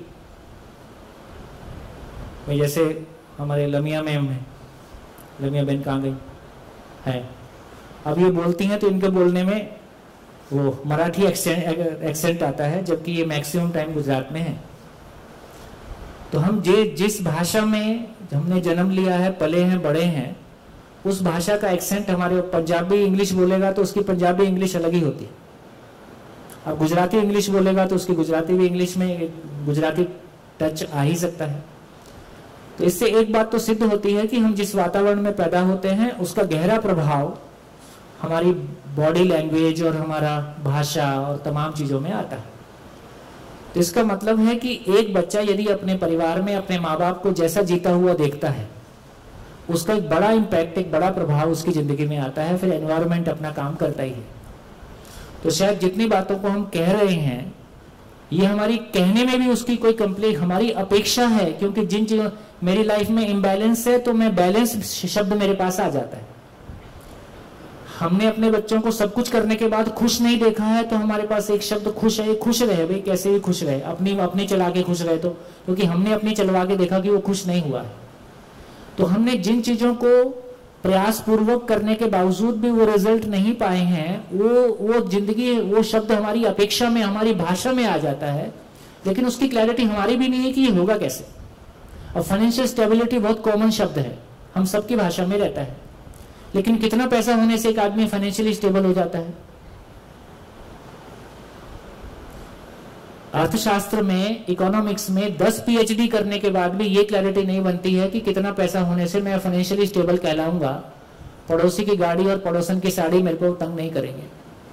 जैसे हमारे लमिया मैम है, लमिया बहन कहाँ गई है, अब ये बोलती हैं तो इनके बोलने में वो मराठी एक्सेंट एक्सेंट आता है, जबकि ये मैक्सिमम टाइम गुजरात में है। तो हम जे जिस भाषा में हमने जन्म लिया है, पले हैं, बड़े हैं, उस भाषा का एक्सेंट हमारे पंजाबी इंग्लिश बोलेगा तो उसकी पंजाबी इंग्लिश अलग ही होती है। अब गुजराती इंग्लिश बोलेगा तो उसकी गुजराती भी इंग्लिश में गुजराती टच आ ही सकता है। तो इससे एक बात तो सिद्ध होती है कि हम जिस वातावरण में पैदा होते हैं उसका गहरा प्रभाव हमारी बॉडी लैंग्वेज और हमारा भाषा और तमाम चीजों में आता है। तो इसका मतलब है कि एक बच्चा यदि अपने परिवार में अपने माँ बाप को जैसा जीता हुआ देखता है, उसका एक बड़ा इम्पैक्ट, एक बड़ा प्रभाव उसकी जिंदगी में आता है। फिर एनवायरनमेंट अपना काम करता ही है। तो शायद जितनी बातों को हम कह रहे हैं, ये हमारी कहने में भी उसकी कोई कंप्लेंट, हमारी अपेक्षा है, क्योंकि जिन चीजों मेरी लाइफ में इम्बैलेंस है तो मैं बैलेंस शब्द मेरे पास आ जाता है। हमने अपने बच्चों को सब कुछ करने के बाद खुश नहीं देखा है तो हमारे पास एक शब्द खुश है, खुश रहे भाई, कैसे भी खुश रहे, अपनी अपनी चला के खुश रहे, तो क्योंकि हमने अपनी चलवा के देखा कि वो खुश नहीं हुआ है। तो हमने जिन चीजों को प्रयास पूर्वक करने के बावजूद भी वो रिजल्ट नहीं पाए हैं, वो वो जिंदगी, वो शब्द हमारी अपेक्षा में, हमारी भाषा में आ जाता है, लेकिन उसकी क्लैरिटी हमारी भी नहीं है कि ये होगा कैसे। अब फाइनेंशियल स्टेबिलिटी बहुत कॉमन शब्द है, हम सबकी भाषा में रहता है, लेकिन कितना पैसा होने से एक आदमी फाइनेंशियली स्टेबल हो जाता है? अर्थशास्त्र में, इकोनॉमिक्स में दस पीएचडी करने के बाद भी ये क्लैरिटी नहीं बनती है कि कितना पैसा होने से मैं फाइनेंशियली स्टेबल कहलाऊंगा, पड़ोसी की गाड़ी और पड़ोसन की साड़ी मेरे को तंग नहीं करेंगे।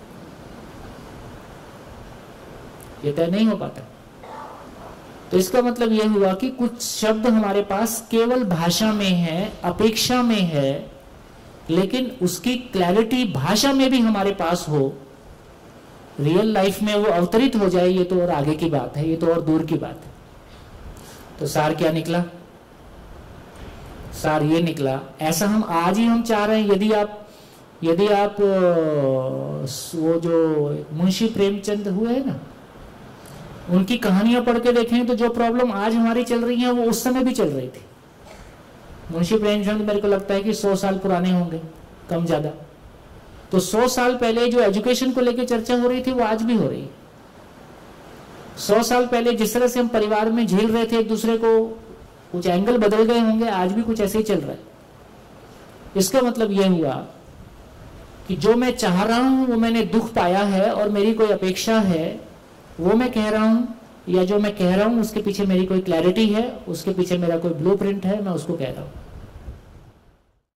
ये तय नहीं हो पाता। तो इसका मतलब यह हुआ कि कुछ शब्द हमारे पास केवल भाषा में है, अपेक्षा में है, लेकिन उसकी क्लैरिटी भाषा में भी हमारे पास हो, रियल लाइफ में वो अवतरित हो जाए, ये तो और आगे की बात है, ये तो और दूर की बात है। तो सार क्या निकला? सार ये निकला, ऐसा हम आज ही हम चाह रहे हैं। यदि आप यदि आप वो जो मुंशी प्रेमचंद हुए है ना, उनकी कहानियां पढ़ के देखें तो जो प्रॉब्लम आज हमारी चल रही है वो उस समय भी चल रही थी। मुंशी प्रेमचंद मेरे को लगता है कि सौ साल पुराने होंगे, कम ज्यादा। तो सौ साल पहले जो एजुकेशन को लेकर चर्चा हो रही थी वो आज भी हो रही है। सौ साल पहले जिस तरह से हम परिवार में झेल रहे थे एक दूसरे को, कुछ एंगल बदल गए होंगे, आज भी कुछ ऐसे ही चल रहा है। इसका मतलब यह हुआ कि जो मैं चाह रहा हूं वो मैंने दुख पाया है, और मेरी कोई अपेक्षा है वो मैं कह रहा हूं, या जो मैं कह रहा हूं उसके पीछे मेरी कोई क्लैरिटी है, उसके पीछे मेरा कोई ब्लूप्रिंट है, मैं उसको कह रहा हूं।